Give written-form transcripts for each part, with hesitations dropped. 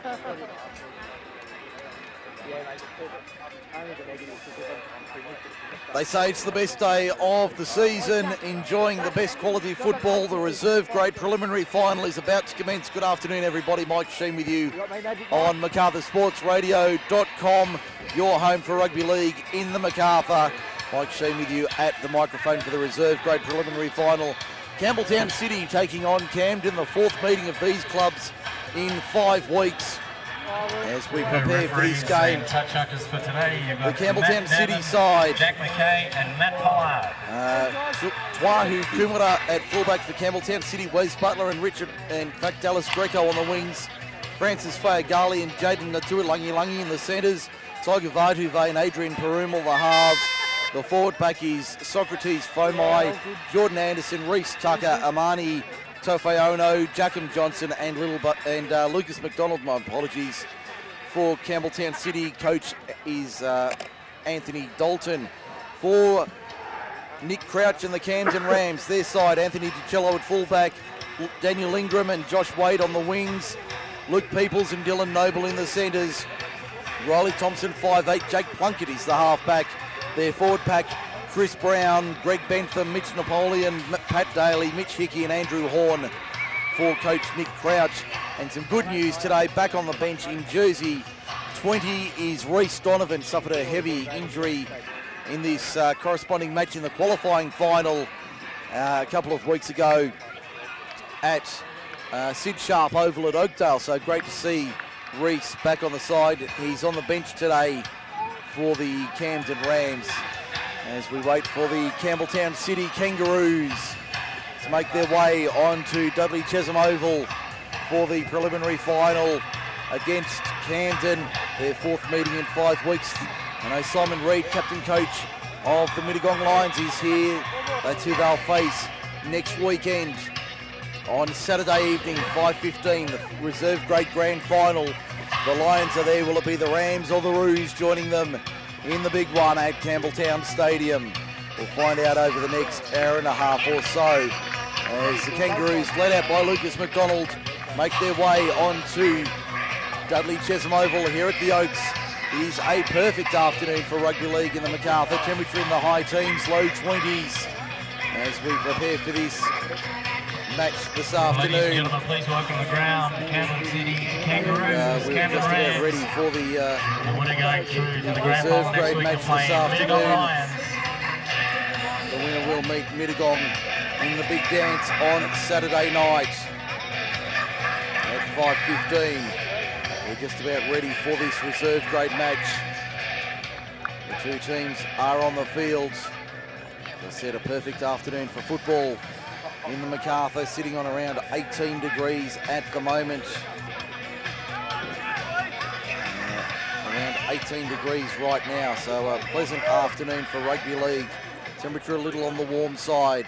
They say it's the best day of the season, enjoying the best quality football. The reserve grade preliminary final is about to commence. Good afternoon, everybody. Mike Shean with you on MacArthurSportsRadio.com, your home for rugby league in the Macarthur. Mike Shean with you at the microphone for the reserve grade preliminary final. Campbelltown City taking on Camden, the fourth meeting of these clubs in 5 weeks. As we prepare for this game, for today, the Campbelltown City side, Jack McKay and Matt Pollard. Tuahu Kumara at fullback for Campbelltown City, Wes Butler and Richard, and in fact Dallas Greco on the wings, Francis Fayagali and Jaden Natualangi in the centres, Tiger Vatuve and Adrian Perumal the halves. The forward pack is Socrates Fomai, Jordan Anderson, Reese Tucker, Amani Tofeono, Jackham Johnson and Lucas McDonald, my apologies, for Campbelltown City. Coach is Anthony Dalton. For Nick Crouch and the Camden Rams, their side, Anthony DiCello at fullback, Daniel Ingram and Josh Wade on the wings, Luke Peoples and Dylan Noble in the centres, Riley Thompson 5'8", Jake Plunkett is the halfback. Their forward pack, Chris Brown, Greg Bentham, Mitch Napoleon, Pat Daly, Mitch Hickey and Andrew Horn for Coach Nick Crouch. And some good news today, back on the bench in jersey 20 is Reece Donovan, suffered a heavy injury in this corresponding match in the qualifying final a couple of weeks ago at Sid Sharp Oval at Oakdale. So great to see Reece back on the side. He's on the bench today for the Camden Rams as we wait for the Campbelltown City Kangaroos to make their way onto Dudley Chesham Oval for the preliminary final against Camden, their fourth meeting in 5 weeks. I know Simon Reid, captain coach of the Mittagong Lions, is here. That's who they'll face next weekend on Saturday evening, 5:15, the reserve grade grand final. The Lions are there. Will it be the Rams or the Roos joining them in the big one at Campbelltown Stadium? We'll find out over the next hour and a half or so as the Kangaroos, led out by Lucas McDonald, make their way onto Dudley Chesham Oval here at the Oaks. It is a perfect afternoon for rugby league in the Macarthur. Temperature in the high teens, low 20s as we prepare for this match this afternoon. Ladies and gentlemen, please welcome the ground, Camden City Kangaroos. We're just about ready for the reserve grade match this afternoon. The winner will meet Mittagong in the big dance on Saturday night at 5:15. We're just about ready for this reserve grade match. The two teams are on the field. As I said, a perfect afternoon for football in the Macarthur, sitting on around 18 degrees at the moment. Around 18 degrees right now, so a pleasant afternoon for rugby league. Temperature a little on the warm side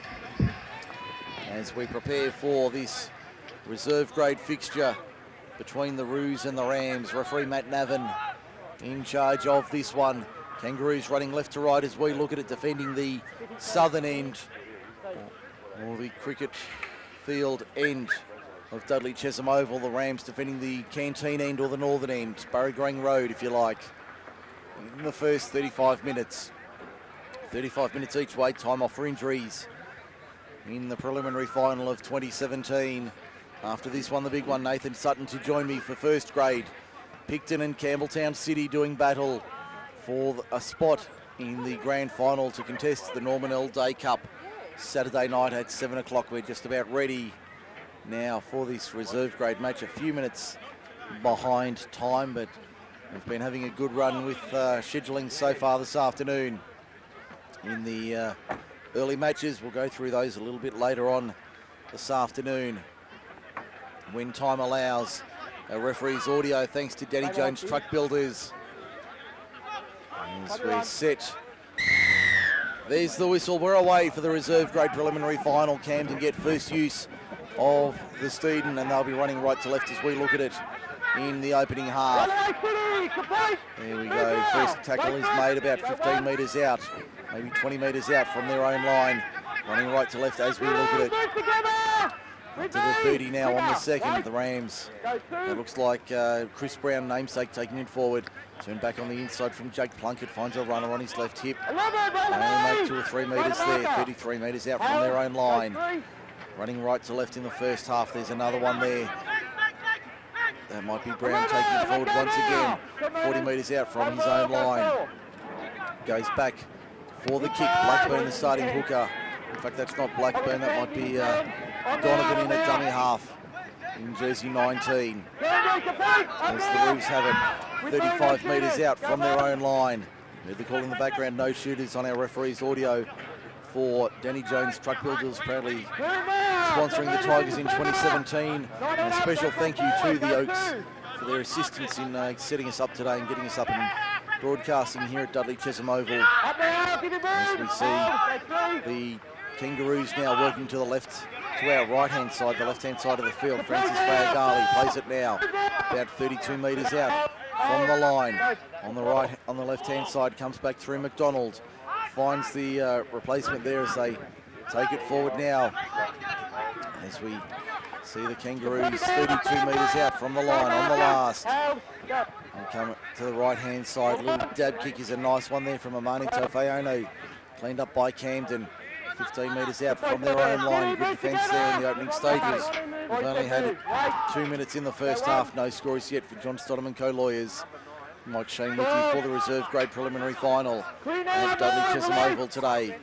as we prepare for this reserve grade fixture between the Roos and the Rams. Referee Matt Navin in charge of this one. Kangaroos running left to right as we look at it, defending the southern end or the cricket field end of Dudley Chesham Oval. The Rams defending the canteen end or the northern end, Burragong Road if you like, in the first 35 minutes. 35 minutes each way, time off for injuries in the preliminary final of 2017. After this one, the big one, Nathan Sutton to join me for first grade. Picton and Campbelltown City doing battle for a spot in the grand final to contest the Norman L. Day Cup Saturday night at 7 o'clock. We're just about ready now for this reserve grade match. A few minutes behind time, but we've been having a good run with scheduling so far this afternoon in the early matches. We'll go through those a little bit later on this afternoon when time allows. Our referee's audio thanks to Danny Jones Truck Builders. As we're set. There's the whistle. We're away for the reserve grade preliminary final. Camden get first use of the Steeden, and they'll be running right to left as we look at it in the opening half. There we go. First tackle is made about 15 metres out, maybe 20 metres out from their own line. Running right to left as we look at it. Up to the 30 now on the second. The Rams. It looks like Chris Brown, namesake, taking it forward. Turn back on the inside from Jake Plunkett. Finds a runner on his left hip. They only make 2 or 3 metres there. 33 metres out from their own line. Running right to left in the first half. There's another one there. That might be Brown taking it forward once again. 40 metres out from his own line. Goes back for the kick. Blackburn, the starting hooker. In fact, that's not Blackburn. That might be Donovan in at dummy half in jersey 19. As the Roos have it, 35 metres out from their own line. Heard the call in the background, no shooters on our referee's audio for Danny Jones Truck Builders, proudly sponsoring the Tigers in 2017. And a special thank you to the Oaks for their assistance in setting us up today and getting us up and broadcasting here at Dudley Chesham Oval. As we see the Kangaroos now working to the left, to our right-hand side, the left-hand side of the field. Francis Fayagali plays it now, about 32 metres out from the line. On the left-hand side, comes back through McDonald. Finds the replacement there as they take it forward now. As we see the Kangaroos 32 metres out from the line on the last. And come to the right-hand side. Little dab kick is a nice one there from Amani Tofeono. Cleaned up by Camden. 15 metres out from their own line. Good defence there in the opening stages. We've only had 2 minutes in the first half. No scores yet for John Stodham & Co Lawyers. Mike Shean with you for the reserve grade preliminary final at Dudley Chesham Oval today.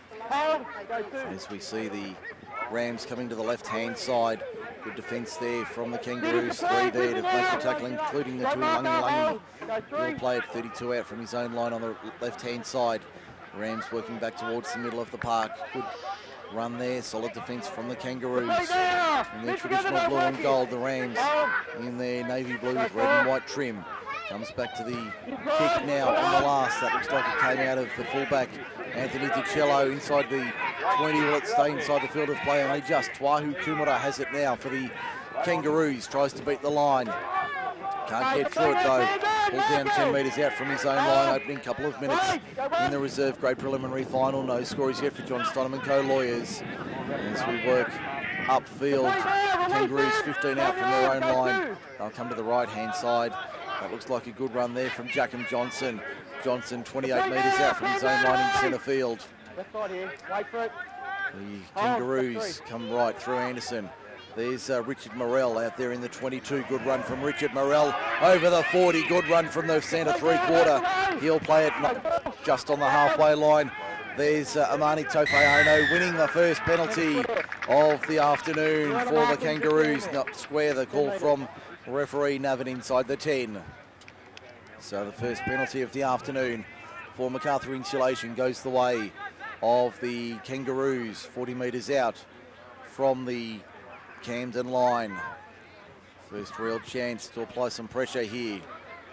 As we see the Rams coming to the left-hand side. Good defence there from the Kangaroos. 3 there to make the tackle, including the two Lungy. He'll play at 32 out from his own line on the left-hand side. Rams working back towards the middle of the park. Good run there, solid defence from the Kangaroos. In their traditional blue and gold, the Rams in their navy blue with red and white trim. Comes back to the kick now on the last. That looks like it came out of the fullback, Anthony DiCello, inside the 20. Will it stay inside the field of play? Only just. Twahu Kumura has it now for the Kangaroos. Tries to beat the line. Can't get through it though. Pulled down 10 metres out from his own line, opening couple of minutes in the reserve grade preliminary final. No scores yet for John Stodham & Co Lawyers. As we work upfield, Kangaroos 15 out from their own line. They'll come to the right-hand side. That looks like a good run there from Jackham Johnson. Johnson 28 metres out from his own line in centre field. The Kangaroos come right through Anderson. There's Richard Morrell out there in the 22. Good run from Richard Morrell over the 40. Good run from the centre three-quarter. He'll play it just on the halfway line. There's Amani Tofeono winning the first penalty of the afternoon for the Kangaroos. Not square, the call from referee Navin inside the 10. So the first penalty of the afternoon for MacArthur Insulation goes the way of the Kangaroos. 40 metres out from the Camden line. First real chance to apply some pressure here.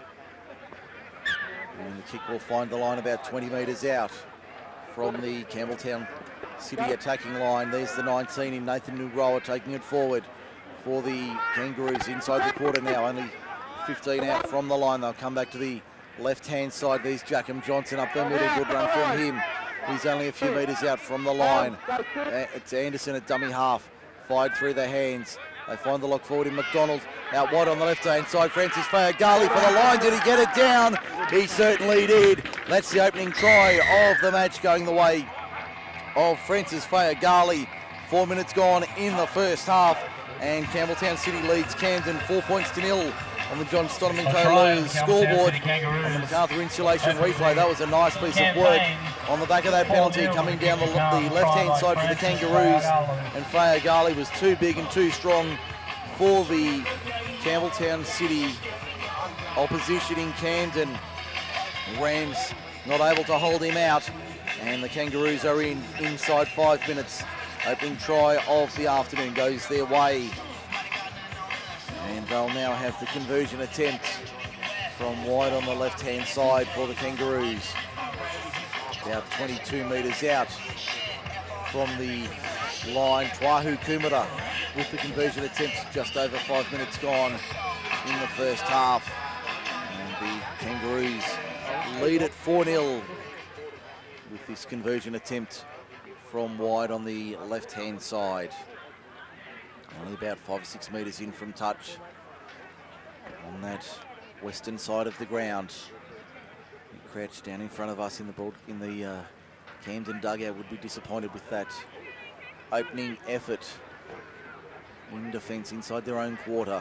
And the kick will find the line about 20 metres out from the Campbelltown City attacking line. There's the 19 in Nathan Nugroa taking it forward for the Kangaroos inside the quarter now. Only 15 out from the line. They'll come back to the left-hand side. There's Jackham Johnson up the middle. Good run from him. He's only a few metres out from the line. It's Anderson at dummy half. Fired through their hands. They find the lock forward in McDonald. Out wide on the left-hand side, Francis Fayagali for the line. Did he get it down? He certainly did. That's the opening try of the match going the way of Francis Fayagali. 4 minutes gone in the first half. And Campbelltown City leads Camden 4 points to 0 on the John Stodham & Co Lawyers scoreboard. On the MacArthur Insulation replay, that was a nice piece of work on the back of that penalty, coming down the left-hand side for the Kangaroos. And Fayagali was too big and too strong for the Campbelltown City opposition in Camden. The Rams not able to hold him out, and the Kangaroos are inside 5 minutes. Opening try of the afternoon goes their way. And they'll now have the conversion attempt from wide on the left-hand side for the Kangaroos. About 22 metres out from the line. Twahu Kumura with the conversion attempt, just over 5 minutes gone in the first half. And the Kangaroos lead at 4-0 with this conversion attempt from wide on the left-hand side. Only about 5 or 6 metres in from touch on that western side of the ground. Crouch down in front of us in the Camden dugout would be disappointed with that opening effort in defence inside their own quarter.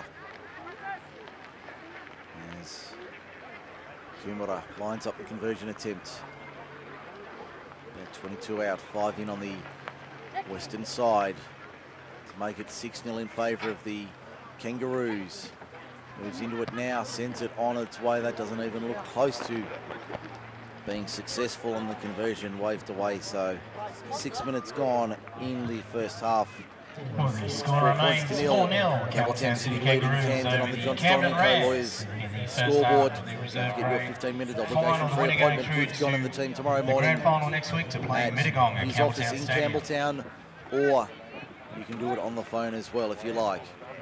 As Kumara lines up the conversion attempt. About 22 out, 5 in on the western side to make it 6-0 in favour of the Kangaroos. Moves into it now, sends it on its way. That doesn't even look close to being successful, and the conversion waved away. So 6 minutes gone in the first half. The score remains 4-0. Campbelltown City leading Camden on the John Stoneman Co-Lawyers scoreboard. Don't forget your 15-minute obligation free appointment with John and the team tomorrow morning Grand final next week to play Mittagong at his office in Stadium. Campbelltown, or you can do it on the phone as well if you like.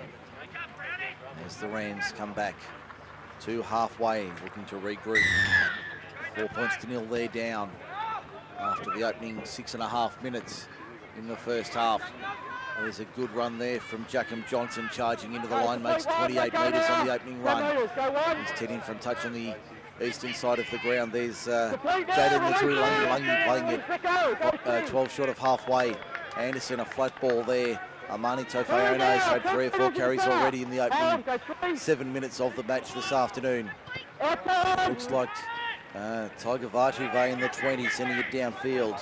As the Rams come back to halfway, looking to regroup. 4 points to 0 there down after the opening 6.5 minutes in the first half. There's a good run there from Jackham Johnson, charging into the line, makes 28 metres on the opening run. He's 10 in from touch on the eastern side of the ground. There's Jaden Lungy playing it 12 short of halfway. Anderson, a flat ball there. Armani Tofeono's had 3 or 4 carries already in the opening 7 minutes of the match this afternoon. Looks like Tiger Vartuve in the 20, sending it downfield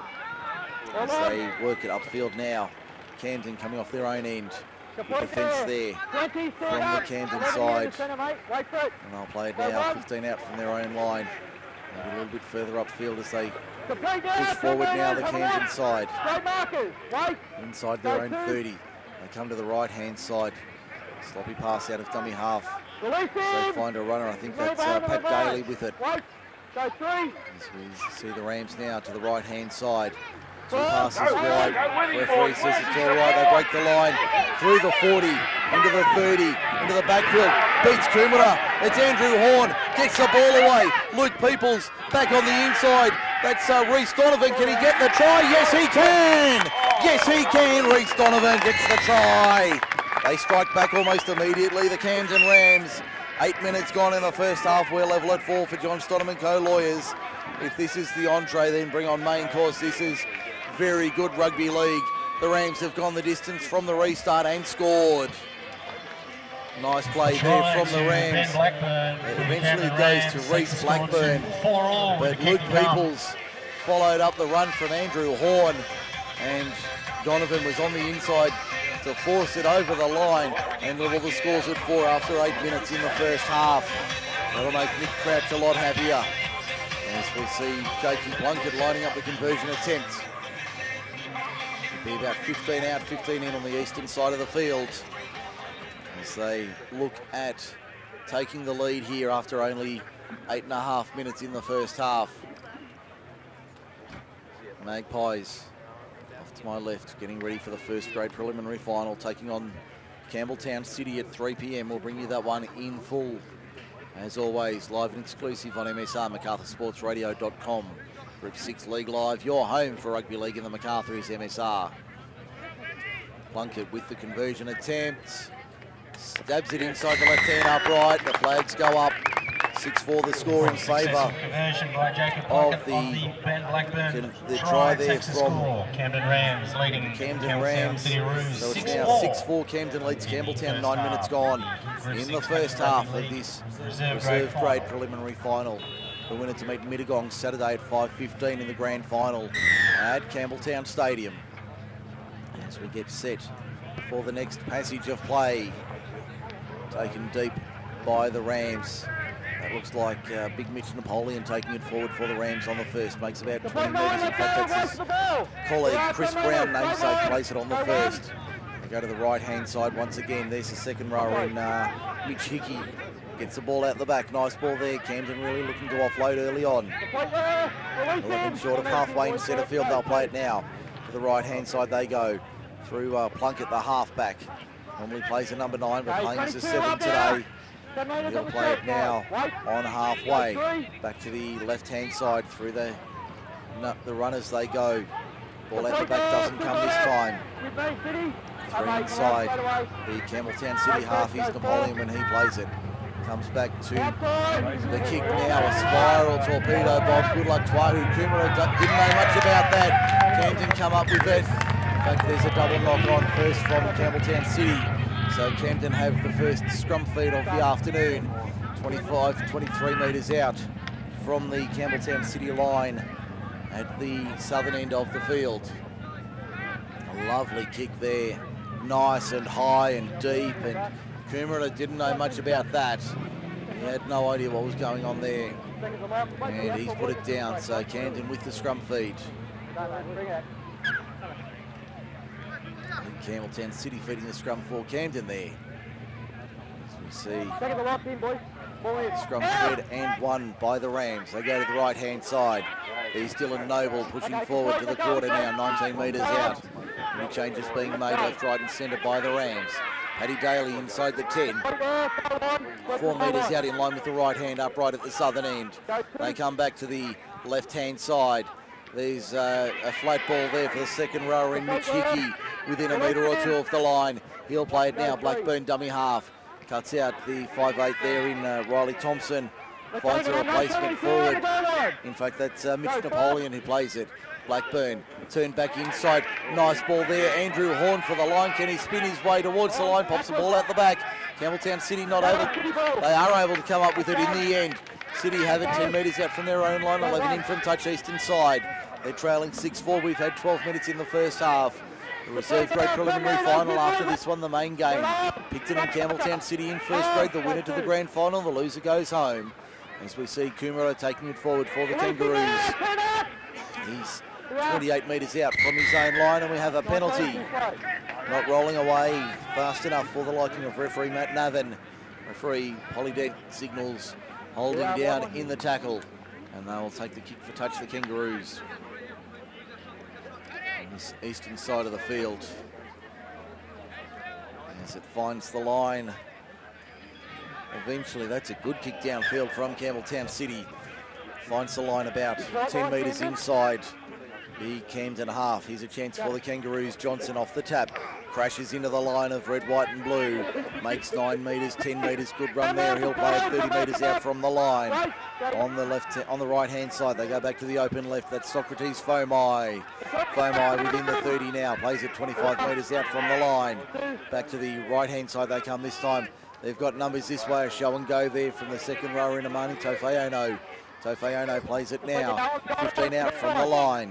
as they work it upfield now. Camden coming off their own end. Good defence there from the Camden side. And they'll play it now, 15 out from their own line. Maybe a little bit further upfield as they push forward now, the Camden side. Inside their own 30. They come to the right-hand side. Sloppy pass out of dummy half. As they find a runner, I think that's Pat Daly with it. As we see the Rams now to the right-hand side. 2 passes wide. Referee says it's all right. They break the line through the 40, into the 30, into the backfield. Beats Kumara. It's Andrew Horn. Gets the ball away. Luke Peoples back on the inside. That's Reece Donovan. Can he get the try? Yes, he can. Yes, he can. Reece Donovan gets the try. They strike back almost immediately, the Camden Rams. 8 minutes gone in the first half. We're level at 4 for John Stoneman Co-Lawyers. If this is the entree, then bring on main course. This is very good rugby league. The Rams have gone the distance from the restart and scored. Nice play there from the Rams. It eventually goes to Reece Blackburn. But Luke Peoples followed up the run from Andrew Horn, and Donovan was on the inside to force it over the line and level the scores at 4 after 8 minutes in the first half. That'll make Nick Crouch a lot happier as we see Jakey Plunkett lining up the conversion attempt. It'll be about 15 out, 15 in on the eastern side of the field as they look at taking the lead here after only 8.5 minutes in the first half. Magpies off to my left, getting ready for the first grade preliminary final, taking on Campbelltown City at 3 p.m. We'll bring you that one in full, as always, live and exclusive on MSR, MacArthurSportsRadio.com. Group 6 League Live, your home for rugby league in the Macarthur is MSR. Plunkett with the conversion attempt. Stabs it inside the left-hand upright. The flags go up. 6-4 the score in favour of the try there from Camden Rams leading Camden Rams. So it's now 6-4 Camden leads Campbelltown, 9 minutes gone in the first half of this reserve grade preliminary final. The winner to meet Mittagong Saturday at 5:15 in the grand final at Campbelltown Stadium. As we get set for the next passage of play, taken deep by the Rams. That looks like Big Mitch Napoleon taking it forward for the Rams on the first. Makes about 20 metres. In fact, that's his colleague Chris Brown, namesake, plays it on the first. They go to the right-hand side once again. There's the second rower in Mitch Hickey. Gets the ball out the back. Nice ball there. Camden really looking to offload early on. 11 short of halfway in centre field. They'll play it now. To the right-hand side they go. Through Plunkett, the halfback. Normally plays a number 9, but playing as a 7 today. And he'll play it now on halfway. Back to the left-hand side through the runners they go. Ball out the back doesn't come this time. Three inside. The Campbelltown City half is Napoleon when he plays it. Comes back to the kick now, a spiral torpedo bomb. Good luck, Twahu. Kumara didn't know much about that. Camden come up with it. In fact, there's a double knock on first from Campbelltown City. So Camden have the first scrum feed of the afternoon. 25, 23 metres out from the Campbelltown City line at the southern end of the field. A lovely kick there. Nice and high and deep, and Kumara didn't know much about that. He had no idea what was going on there. And he's put it down, so Camden with the scrum feed. And Campbelltown City feeding the scrum for Camden there. As we see, scrum fed and won by the Rams. They go to the right-hand side. There's Dylan Noble pushing forward to the quarter now, 19 metres out. Any changes being made left, right and centre by the Rams. Paddy Daly inside the 10. 4 metres out in line with the right hand upright at the southern end. They come back to the left-hand side. There's a flat ball there for the second rower in Mitch Hickey within a metre or two of the line. He'll play it now, Blackburn dummy half. Cuts out the 5'8" there in Riley Thompson. Finds a replacement forward. In fact, that's Mitch Napoleon who plays it. Blackburn turned back inside. Nice ball there. Andrew Horn for the line. Can he spin his way towards the line? Pops the ball out the back. Campbelltown City not able. They are able to come up with it in the end. City have it 10 metres out from their own line. 11 in from touch eastern side. They're trailing 6-4. We've had 12 minutes in the first half. The reserve grade preliminary final after this one, the main game. Picton and Campbelltown City in first grade. The winner to the grand final. The loser goes home. As we see Kumara taking it forward for the Kangaroos. He's 28 metres out from his own line, and we have a penalty. Not rolling away fast enough for the liking of referee Matt Navin. Referee Polydent signals holding down in the tackle, and they will take the kick for touch, the Kangaroos. On this eastern side of the field. As it finds the line. Eventually, that's a good kick downfield from Campbelltown City. Finds the line about 10 metres inside the Camden half. Here's a chance for the Kangaroos. Johnson off the tap. Crashes into the line of red, white and blue. Makes 9 metres, 10 metres. Good run there. He'll play it 30 metres out from the line. On the right-hand side, they go back to the open left. That's Socrates Fomai. Fomai within the 30 now. Plays it 25 metres out from the line. Back to the right-hand side they come this time. They've got numbers this way. A show and go there from the second rower in Amani Tofeono. Tofeono plays it now. 15 out from the line.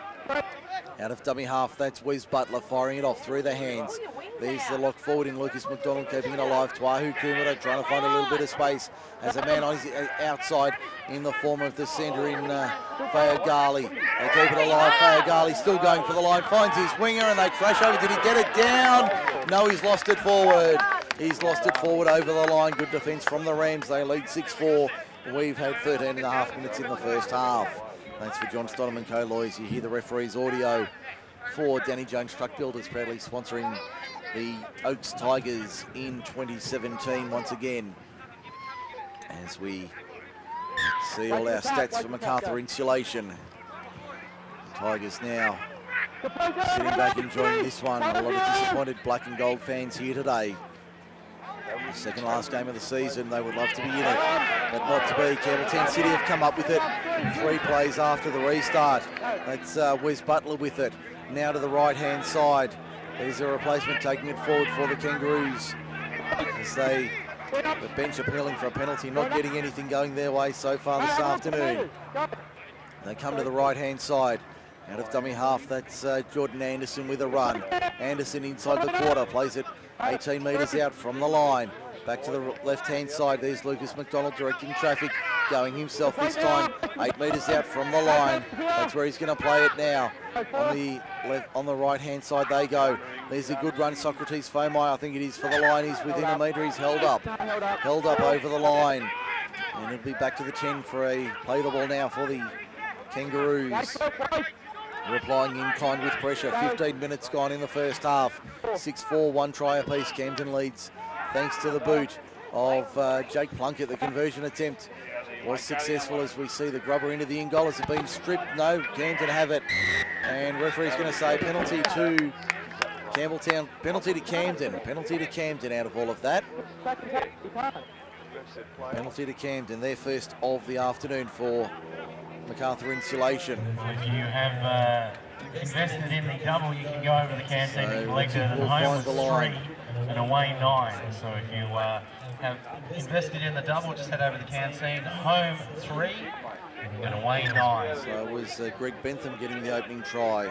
Out of dummy half, that's Wes Butler firing it off through the hands. There's the lock forward in Lucas McDonald, keeping it alive. Twahu Kumara trying to find a little bit of space as a man on his outside in the form of the centre in Fayagali. They keep it alive. Fayagali still going for the line, finds his winger and they crash over. Did he get it down? No, he's lost it forward. He's lost it forward over the line. Good defence from the Rams. They lead 6-4. We've had 13 and a half minutes in the first half. Thanks for John Stonham and Co-Loys. You hear the referee's audio for Danny Jones Truck Builders, proudly sponsoring the Oaks Tigers in 2017 once again. As we see all our stats for MacArthur Insulation. The Tigers now sitting back enjoying this one. A lot of disappointed black and gold fans here today. The second last game of the season, they would love to be in it, but not to be. Campbelltown City have come up with it 3 plays after the restart. That's Wes Butler with it. Now to the right-hand side. There's a replacement taking it forward for the Kangaroos. As the bench appealing for a penalty, not getting anything going their way so far this afternoon. They come to the right-hand side. Out of dummy half, that's Jordan Anderson with a run. Anderson inside the quarter, plays it 18 metres out from the line. Back to the left-hand side, there's Lucas McDonald directing traffic, going himself this time, 8 metres out from the line. That's where he's going to play it now. On the right-hand side they go. There's a good run, Socrates Fomai, I think it is for the line. He's within a metre, he's held up over the line. And it'll be back to the 10 for a play the ball now for the Kangaroos. Replying in kind with pressure. 15 minutes gone in the first half. 6-4, 1 try apiece. Camden leads thanks to the boot of Jake Plunkett. The conversion attempt was successful as we see the grubber into the in goal. Has it been stripped? No, Camden have it. And referee's going to say penalty to Campbelltown, penalty to Camden. Penalty to Camden out of all of that. Penalty to Camden, their first of the afternoon for MacArthur Insulation. If you have invested in the double, you can go over the canteen and collect it, and home was 3 and away 9. So if you have invested in the double, just head over the canteen. Home 3 and away 9. So it was Greg Bentham getting the opening try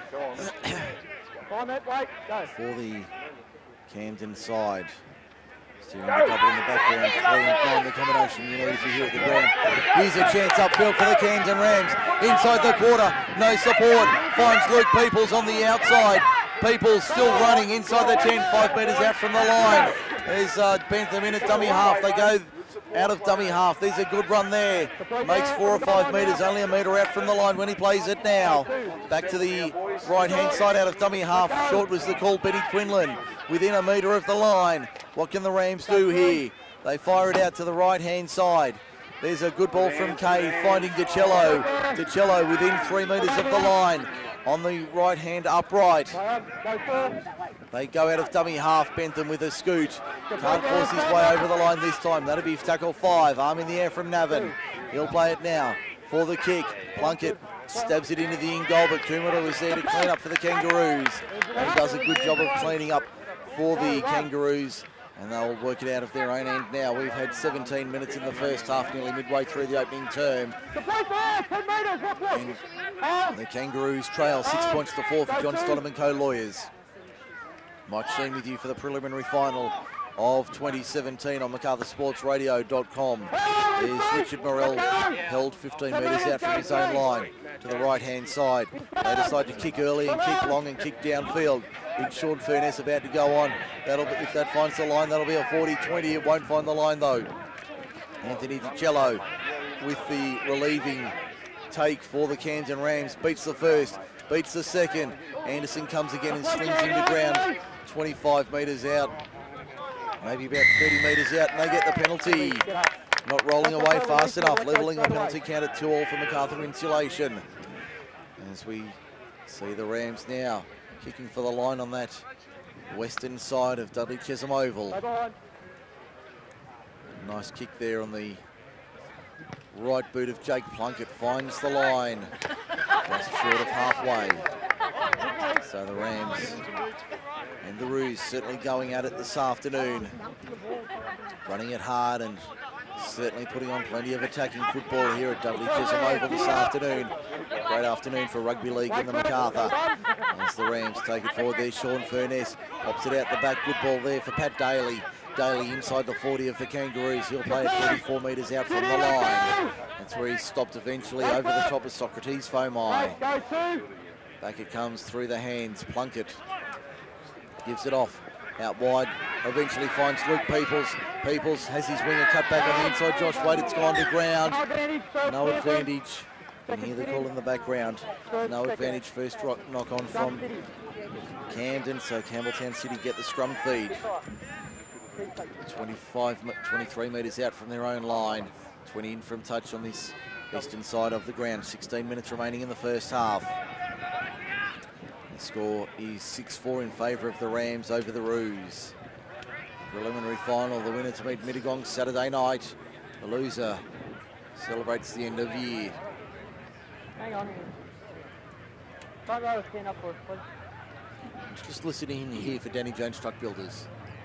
for the Camden side. Steering the double in the background, 3 and 9 the combination you need to hear at the ground. Here's a chance upfield for the Camden Rams. Inside the quarter, no support. Finds Luke Peoples on the outside. Peoples still running inside the 10, 5 metres out from the line. There's Bentham in at dummy half. They go out of dummy half. There's a good run there. Makes 4 or 5 metres, only a metre out from the line when he plays it now. Back to the right-hand side out of dummy half. Short was the call, Benny Quinlan. Within a metre of the line. What can the Rams do here? They fire it out to the right-hand side. There's a good ball from Kay, finding DiCello. DiCello within 3 metres of the line. On the right-hand upright. They go out of dummy half. Bentham with a scoot. Can't force his way over the line this time. That'll be tackle 5. Arm in the air from Navin. He'll play it now for the kick. Plunkett stabs it into the in-goal, but Kumara was there to clean up for the Kangaroos. And he does a good job of cleaning up for the Kangaroos. And they'll work it out of their own end now. We've had 17 minutes in the first half, nearly midway through the opening term. And the Kangaroos trail 6 points to 4 for John Stonham & Co Lawyers. Mike Shean with you for the preliminary final of 2017 on MacArthurSportsRadio.com. There's Richard Morrell, held 15 metres out from his own line to the right-hand side. They decide to kick early and kick long and kick downfield. Big Sean Furness about to go on. If that finds the line, that'll be a 40-20. It won't find the line though. Anthony DiCello with the relieving take for the Camden Rams. Beats the first, beats the second. Anderson comes again and slings into ground 25 metres out. Maybe about 30 metres out, and they get the penalty. Not rolling away fast enough, levelling the penalty count at 2-2 for MacArthur Insulation. As we see the Rams now kicking for the line on that western side of Dudley Chesham Oval. Nice kick there on the right boot of Jake Plunkett. Finds the line, just short of halfway. So the Rams and the Roos certainly going at it this afternoon. Running it hard and certainly putting on plenty of attacking football here at Dudley Chesham Oval this afternoon. Great afternoon for rugby league in the MacArthur. As the Rams take it forward there, Sean Furness pops it out the back. Good ball there for Pat Daly. Daly inside the 40 of the Kangaroos. He'll play it 34 metres out from the line. That's where he's stopped eventually over the top of Socrates Fomai. Back it comes through the hands. Plunkett gives it off. Out wide, eventually finds Luke Peoples. Peoples has his winger cut back on the inside. Josh Wade, it's gone to ground. No advantage. You can hear the call in the background. No advantage, first knock on from Camden, so Campbelltown City get the scrum feed. 23 metres out from their own line. 20 in from touch on this eastern side of the ground. 16 minutes remaining in the first half. The score is 6-4 in favour of the Rams over the Roos. Preliminary final, the winner to meet Mittagong Saturday night. The loser celebrates the end of year. Hang on. Front row, stand up for us, please. Just listening here for Danny Jones Truck Builders.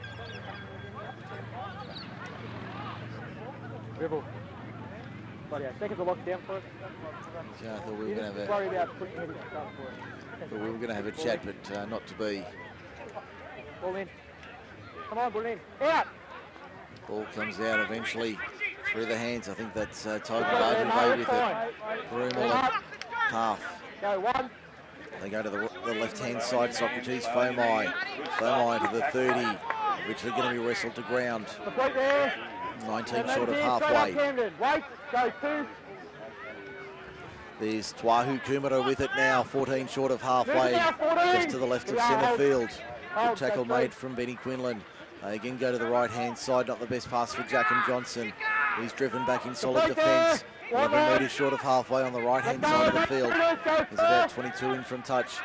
Dribble. Sorry, seconds of lock down for us. Yeah, I thought we were going to have worry about pushing heavy stuff for us. Thought we were going to have a chat, but not to be. Ball in. Come on, ball in. Out! Ball comes out eventually through the hands. I think that's Toby Barger with it. Broomall at half. Go one. They go to the left-hand side. Socrates Fomai. Fomai to the 30. Eventually going to be wrestled to ground. 19 short of halfway. Wait, go two. There's Twahu Kumara with it now, 14 short of halfway, just to the left of centre field. Good tackle made from Benny Quinlan. They again go to the right-hand side, not the best pass for Jackham Johnson. He's driven back in solid defence. 11 metres short of halfway on the right-hand side of the field. He's about 22 in from touch.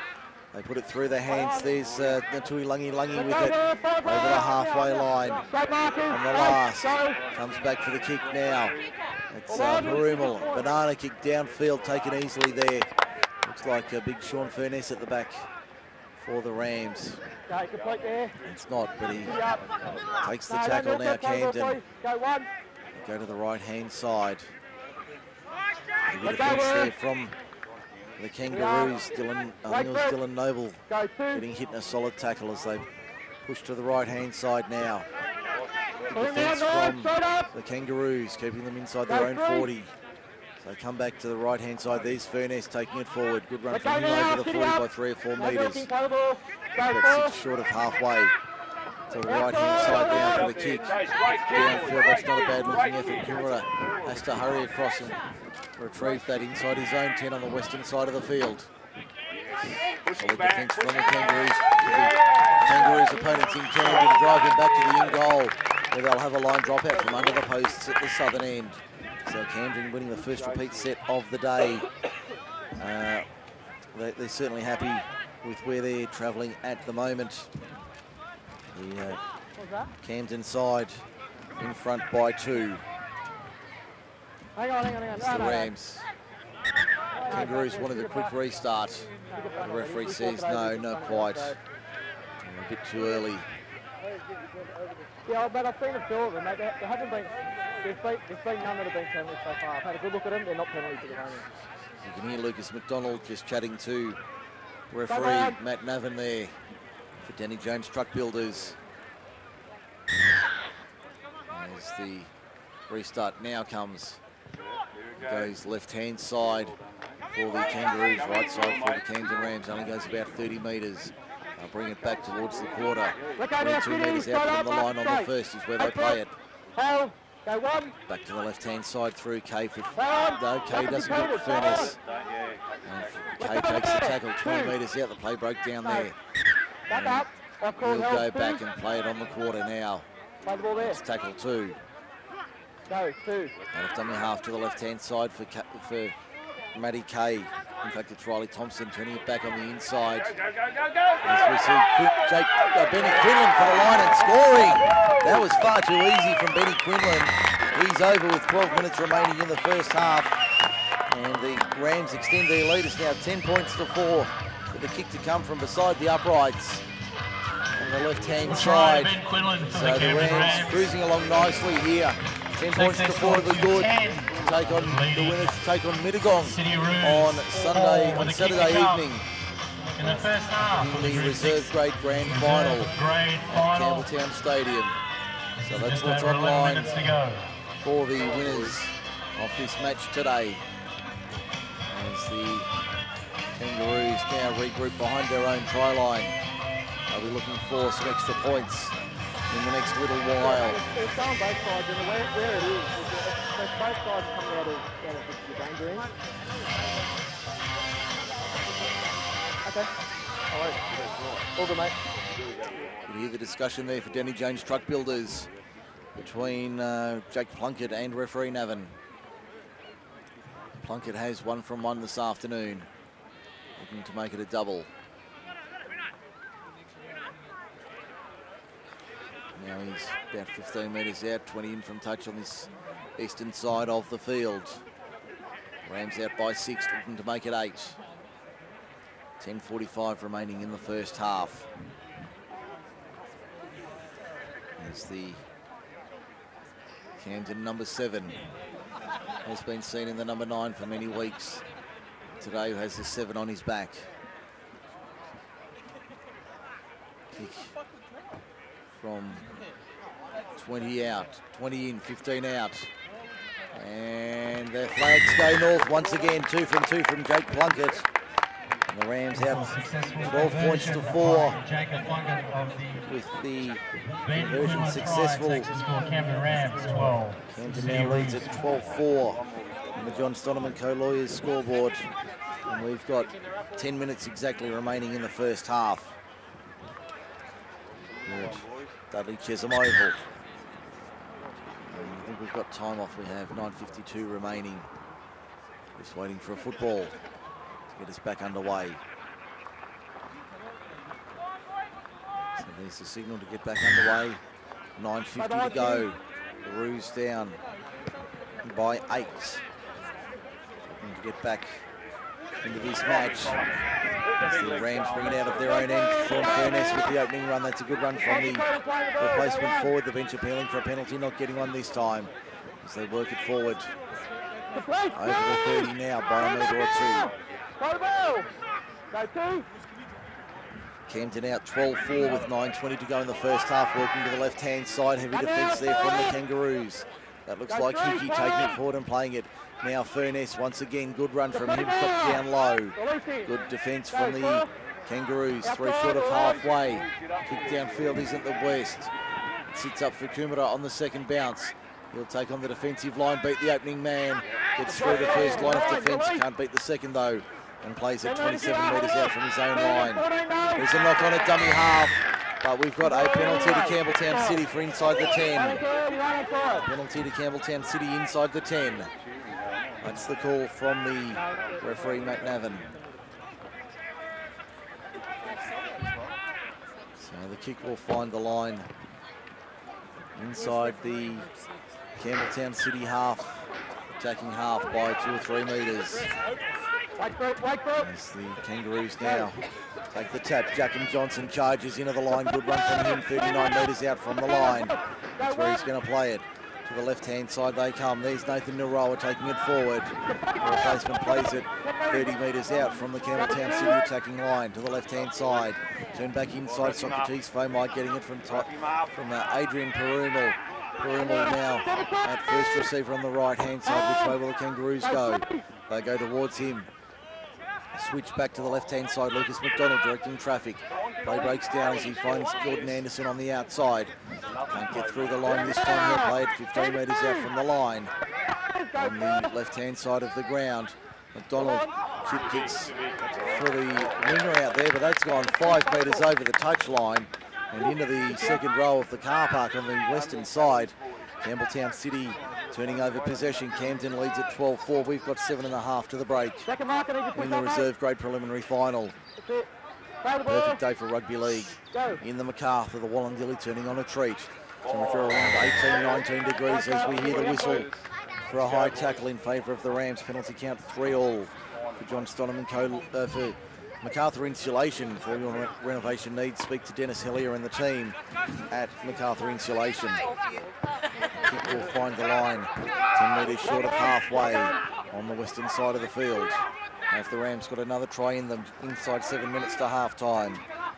They put it through their hands. There's Natui Langi with it over the halfway line. On the last, comes back for the kick now. It's Harumel, banana kick downfield, taken easily there. Looks like a big Sean Furness at the back for the Rams. It's not, but he takes the tackle now, Camden. Go to the right-hand side. Good defence there from the Kangaroos. I think it was Dylan Noble getting hit in a solid tackle as they push to the right-hand side now. Good defence from the Kangaroos, keeping them inside their own 40. So they come back to the right-hand side. There's Furness taking it forward. Good run from him over the 40 by 3 or 4 metres. But 6 short of halfway. To the right-hand side now for the kick. Downfield, that's not a bad looking effort. Kimura has to hurry across and retrieve that inside his own 10 on the western side of the field. Solid defence from the Kangaroos. The Kangaroos opponents in Camden drive him back to the in goal, where they'll have a line drop out from under the posts at the southern end. So Camden winning the first repeat set of the day. They're certainly happy with where they're travelling at the moment. The Camden side in front by 2. Hang on. It's the Rams. Kangaroos wanted a quick restart. The referee says no, not quite. A bit too early. Yeah, but I've seen a few of them. They haven't been. There's been none that have been penalties so far. I've had a good look at them. They're not penalties at the moment. You can hear Lucas McDonald just chatting to referee Matt Navin there for Danny Jones Truck Builders. As the restart now comes. Goes left-hand side for the Kangaroos, right side for the Camden Rams. Only goes about 30 metres. They'll bring it back towards the quarter. 22 metres out from the line on the first is where they play it. Back to the left-hand side through Kay. No, Kay doesn't get Furness. Kay takes the tackle 20 metres out. The play broke down there. And we'll go back and play it on the quarter now. It's tackle 2. Out of dummy half to the left-hand side for Matty Kay. In fact, it's Riley Thompson turning it back on the inside. As we see Benny Quinlan for the line and scoring. That was far too easy from Benny Quinlan. He's over with 12 minutes remaining in the first half. And the Rams extend their lead. It's now 10 points to 4 with the kick to come from beside the uprights on the left-hand side. So the Rams cruising along nicely here. 10 points to 4 of the good. Take on the winners to take on Mittagong on Saturday evening in the first half in the reserve grade grand final at Campbelltown Stadium. So that's what's online for the winners of this match today. As the Kangaroos now regroup behind their own try line. They'll be looking for some extra points in the next little while. It's on both sides, and where it is, both sides coming out of the danger end. Okay. All right. All good, mate. You can hear the discussion there for Danny Jones Truck Builders between Jake Plunkett and referee Navin. Plunkett has 1 from 1 this afternoon, looking to make it a double. Now he's about 15 metres out, 20 in from touch on this eastern side of the field. Rams out by 6, looking to make it 8. 10:45 remaining in the first half. As the Camden number 7 has been seen in the number 9 for many weeks. Today, who has the 7 on his back. Kick from 20 out, 20 in, 15 out. And the flags go north once again, 2 from 2 from Jake Plunkett. And the Rams out 12 points to 4 with the conversion successful. Camden Rams 12. Camden now leads at 12-4 on the John Stoneman Co-Lawyers scoreboard. And we've got 10 minutes exactly remaining in the first half. Good. Dudley Chesham Oval. And I think we've got time off. We have 9:52 remaining. Just waiting for a football to get us back underway. There's the signal to get back underway. 9:50 to go. The Roos down by 8. Looking to get back into this match. As the Rams bring it out of their own end. Sean Furness with the opening run. That's a good run from the replacement forward. The bench appealing for a penalty, not getting one this time as they work it forward. Over the 30 now by a metre or 2. Camden out 12-4 with 9:20 to go in the first half, working to the left-hand side. Heavy defence there from the Kangaroos. That looks like Hickey taking it forward and playing it. Now Furness once again, good run from him, dropped down low. Good defence from the Kangaroos, 3 short of halfway. Kick downfield isn't the best. It sits up for Kumara on the second bounce. He'll take on the defensive line, beat the opening man. Gets through the first line of defence, can't beat the second though. And plays it 27 metres out from his own line. There's a knock on a dummy half, but we've got a penalty to Campbelltown City for inside the 10. Penalty to Campbelltown City inside the 10. That's the call from the referee, Matt Navin. So the kick will find the line inside the Campbelltown City half, attacking half by 2 or 3 metres. As the Kangaroos now take the tap. Jackham Johnson charges into the line. Good run from him, 39 metres out from the line. That's where he's going to play it. To the left-hand side they come. There's Nathan Nilroa taking it forward. The replacement plays it 30 metres out from the Campbelltown City attacking line. To the left-hand side. Turn back inside. Socrates Fomite getting it from Adrian Perumal. Perumal now at first receiver on the right-hand side. Which way will the Kangaroos go? They go towards him. Switch back to the left-hand side. Lucas McDonald directing traffic. Play breaks down as he finds Jordan Anderson on the outside. Can't get through the line this time. He'll play it 15 metres out from the line. On the left-hand side of the ground. McDonald chip kicks for the winger out there, but that's gone 5 metres over the touchline and into the second row of the car park on the western side. Campbelltown City turning over possession. Camden leads at 12-4. We've got 7.5 to the break in the reserve grade preliminary final. Perfect day for rugby league. In the MacArthur, the Wallandilly turning on a treat. Temperature around 18-19 degrees as we hear the whistle for a high tackle in favour of the Rams. Penalty count 3-all for John Stonham and co. For MacArthur Insulation. For your renovation needs, speak to Dennis Hellier and the team at MacArthur Insulation. Kick will find the line 10 metres short of halfway on the western side of the field. And if the Rams got another try in them inside 7 minutes to half time.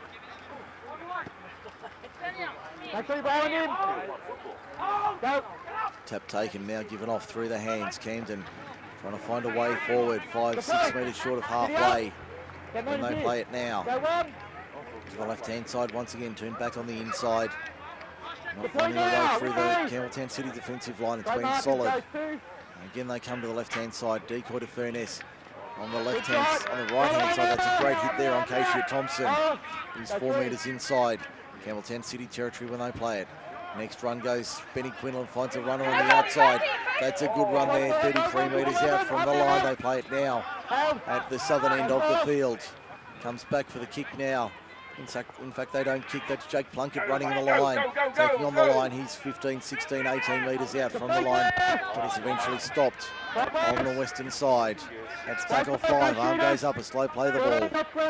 Tap taken, now given off through the hands. Camden trying to find a way forward, 5-6 metres short of halfway. And they play it now. To the left-hand side once again, turned back on the inside. Not finding a way through the Campbelltown City defensive line. It's been solid. And again, they come to the left-hand side. Decoy to Furness. On the left-hand, on the right-hand side, that's a great hit there on Casey Thompson. He's 4 metres inside Campbelltown City territory when they play it. Next run goes Benny Quinlan, finds a runner on the outside. That's a good run there, 33 metres out from the line. They play it now at the southern end of the field. Comes back for the kick now. In fact, they don't kick. That's Jake Plunkett running the line. Taking on the line. He's 15, 16, 18 metres out from the line. But he's eventually stopped on the western side. That's tackle 5. Arm goes up. A slow play the ball.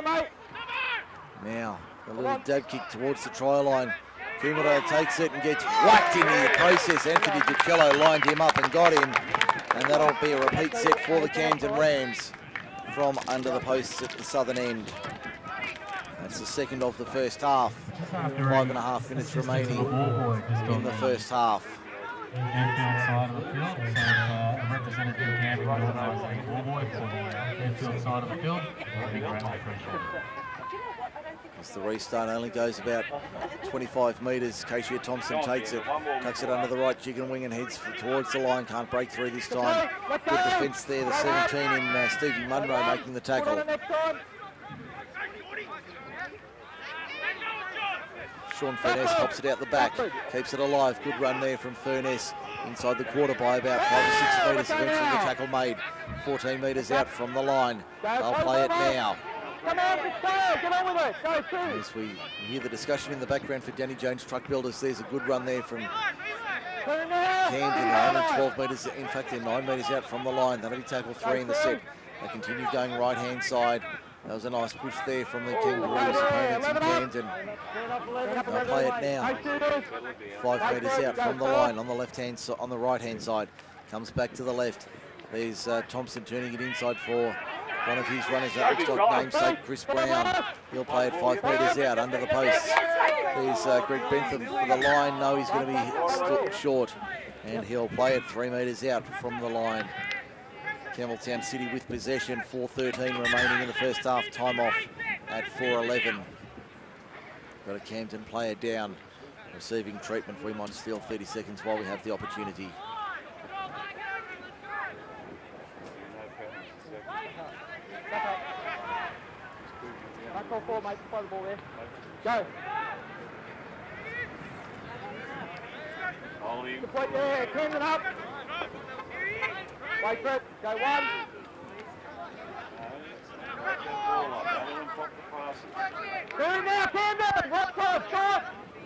Now, a little dab kick towards the try line. Kumara takes it and gets whacked in the process. Anthony DiCello lined him up and got him. And that'll be a repeat set for the Camden Rams from under the posts at the southern end. That's the second of the first half. 5.5 minutes remaining in the first half. Infield side of the field, so a representative from Camden organising a ball boy for the infield side of the field. That'll be greatly appreciated. As the restart only goes about 25 metres, Casey Thompson takes it, tucks it under the right chicken wing and heads towards the line. Can't break through this time. Good defence there, the 17 in Stevie Munro making the tackle. Sean Furness pops it out the back, keeps it alive. Good run there from Furness inside the quarter by about 5 or 6 metres. Eventually the tackle made 14 metres out from the line. They'll play it now. Come on, just go. Get on with it. Go, two. As we hear the discussion in the background for Danny Jones Truck Builders, there's a good run there from Camden. They're only 12 metres, in fact they're 9 metres out from the line. That'll be tackle 3 in the set. They continue going right-hand side. That was a nice push there from the Kangaroos opponents in Camden. They'll play it now. 5 metres out from the line on the left-hand side, on the right-hand side. Comes back to the left. There's Thompson turning it inside for one of his runners. That looks like namesake Chris Brown. He'll play it 5 metres out under the posts. There's Greg Bentham for the line. No, he's going to be short. And he'll play it 3 metres out from the line. Campbelltown City with possession, 4:13 remaining in the first half, time off at 4:11. Got a Camden player down, receiving treatment. We might steal 30 seconds while we have the opportunity. Don't call forward, mate. Play the ball there. Go. Complete there. Camden up. Wait for it. Go one. Two now, Camden. Right side, short.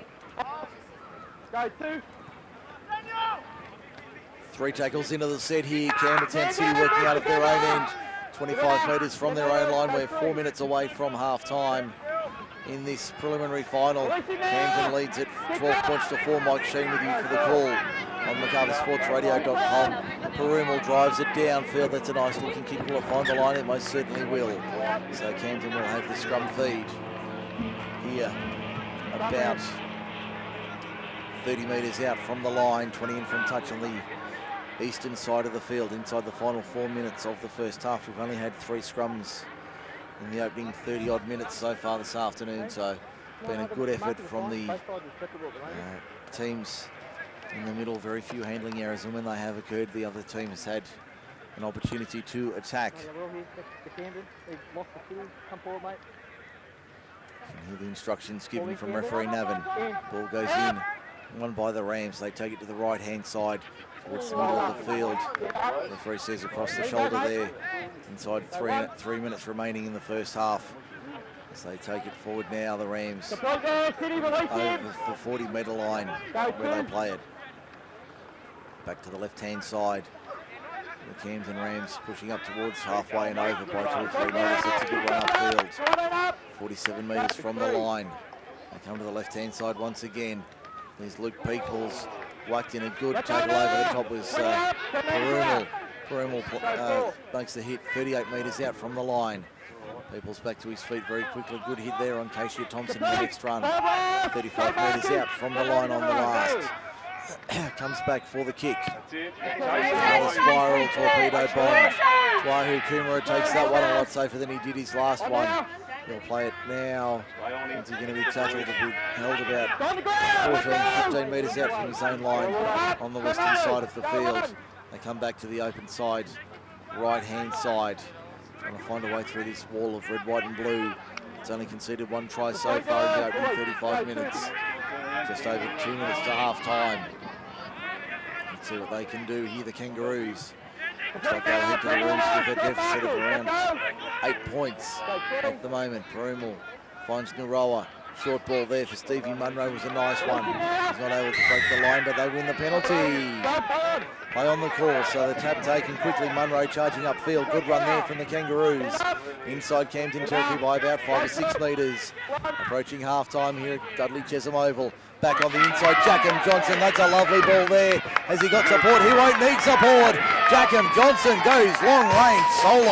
Go two. 3 tackles into the set here. Campbelltown City working out of their own end. 25 metres from their own line. We're 4 minutes away from half-time in this preliminary final. Camden leads at 12 points to 4. Mike Shean with you for the call on MacArthurSportsRadio.com. Perumal drives it downfield. That's a nice looking kick. Will it find the line? It most certainly will. So Camden will have the scrum feed here about 30 metres out from the line, 20 in from touch on the eastern side of the field. Inside the final 4 minutes of the first half, we've only had 3 scrums in the opening 30-odd minutes so far this afternoon, so been a good effort from the teams in the middle. Very few handling errors, and when they have occurred, the other team has had an opportunity to attack. You can hear the instructions given from referee Navin. Ball goes in, won by the Rams. They take it to the right-hand side towards the middle of the field. The referee says across the shoulder there. Inside 3 minutes remaining in the first half. As they take it forward now, the Rams over the 40-metre line where they play it. Back to the left-hand side. The Camden Rams pushing up towards halfway and over by 2 or 3 metres. That's a good run upfield. 47 metres from the line. They come to the left-hand side once again. There's Luke Peoples. Whacked in a good tackle over the top was Perumal. Perumal makes the hit 38 metres out from the line. Peoples back to his feet very quickly. Good hit there on Casey Thompson in the next run. 35 metres out from the line on the last. Comes back for the kick. Another spiral torpedo bomb. Twahu Kumara takes that one a lot safer than he did his last one. He'll play it now. Is he going to be tackled? He'll be held about 14, 15 metres out from his own line on the western side of the field. They come back to the open side, right-hand side, trying to find a way through this wall of red, white and blue. It's only conceded 1 try so far in the opening 35 minutes. Just over 2 minutes to half-time. Let's see what they can do here, the Kangaroos. Looks like they'll head to the rooms with a deficit of around 8 points at the moment. Perumal finds Naroa. Short ball there for Stevie Munro was a nice one. He's not able to break the line, but they win the penalty. Play on the call, so the tap taken quickly. Munro charging upfield. Good run there from the Kangaroos. Inside Camden territory by about 5 or 6 metres. Approaching half-time here at Dudley Chesham Oval. Back on the inside, Jackham Johnson. That's a lovely ball there. Has he got support? He won't need support. Jackham Johnson goes long range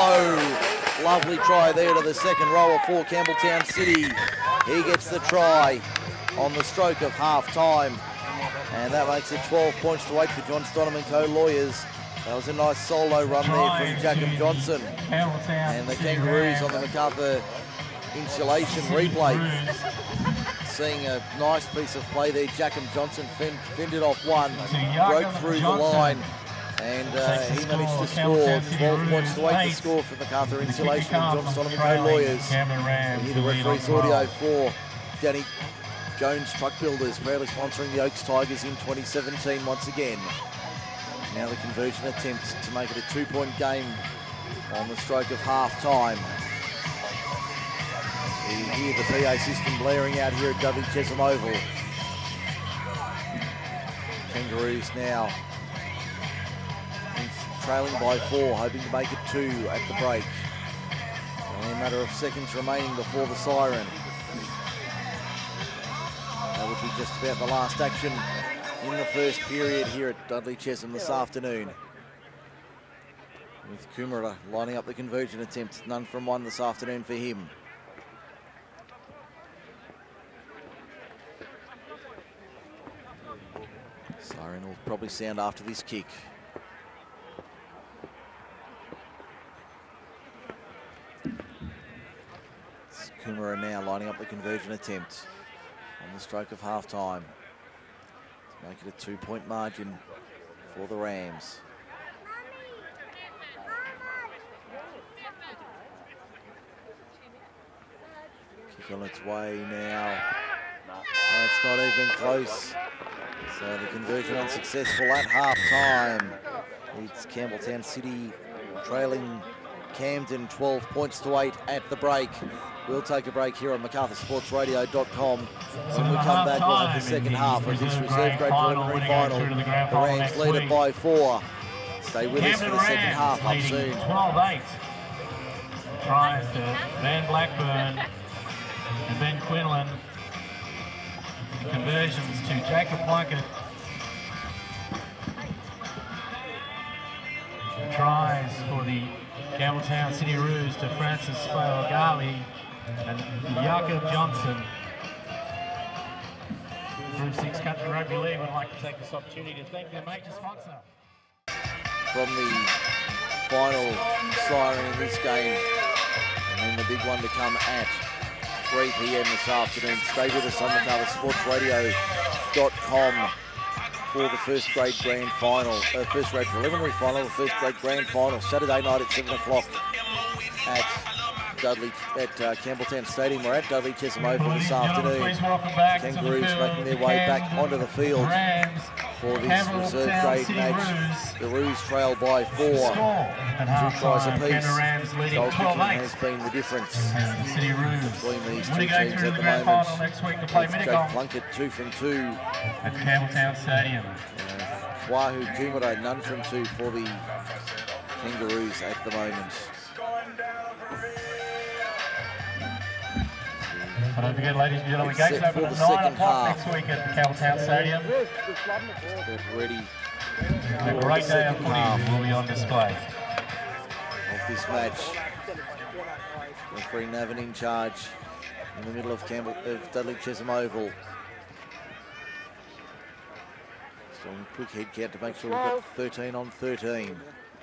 solo. Lovely try there to the second rower for Campbelltown City. He gets the try on the stroke of half-time. And that makes it 12 points to 8 for John Stonham and co-lawyers. That was a nice solo run there from Jackham Johnson. And the Kangaroos on the MacArthur insulation replay. Seeing a nice piece of play there. Jackham Johnson fended off one, broke through the line, and he managed to score. 12 points to 8 to score for MacArthur Insulation and John Stonham and co-lawyers. Hear the referee's audio for Danny Jones Truck Builders, proudly sponsoring the Oaks Tigers in 2017 once again. Now the conversion attempt to make it a 2-point game on the stroke of half-time. You hear the PA system blaring out here at Dudley Chesham Oval. Kangaroos now trailing by 4, hoping to make it 2 at the break. Only a matter of seconds remaining before the siren. That would be just about the last action in the first period here at Dudley Chesham this afternoon. With Kumara lining up the conversion attempts, none from one this afternoon for him. Siren will probably sound after this kick. It's Kumara now lining up the conversion attempt on the stroke of half-time to make it a 2-point margin for the Rams. Kick on its way now. No, it's not even close. So the conversion unsuccessful at half-time. It's Campbelltown City trailing Camden 12 points to 8 at the break. We'll take a break here on MacArthurSportsRadio.com. When we come back, we'll have the second half of this reserve grade preliminary final. The Rams lead it by 4. Stay with us for the second half up soon. 12-8. Tries to Van Blackburn and Ben Quinlan. Conversions to Jacob Plunkett. Tries for the Campbelltown City Roos to Francis Fayogali and Jakob Johnson. Group 6 Country Rugby League would like to take this opportunity to thank their major sponsor. From the final siren in this game, and then the big one to come at 3 p.m. this afternoon. Stay with us on MacArthurSportsRadio.com for the first grade grand final, first grade preliminary final, the first grade grand final, Saturday night at 7 o'clock at Dudley, at Campbelltown Stadium. We're at Dudley Chesham Oval this afternoon. Kangaroos making their way back onto the field for this reserve grade match. The Roos trail by 4, 2 tries apiece. Goal kicking has been the difference between these two teams at the moment. Jake Plunkett 2 from 2 at Campbelltown Stadium. Wahu Kumara none from 2 for the Kangaroos at the moment. But don't forget, ladies and gentlemen, gates open at 9 o'clock next week at Campbelltown Stadium. Get ready. A great day of footy will be on display. Of this match. Referee Navin in charge in the middle of Dudley Chesham Oval. So a quick head count to make sure we've got 13 on 13.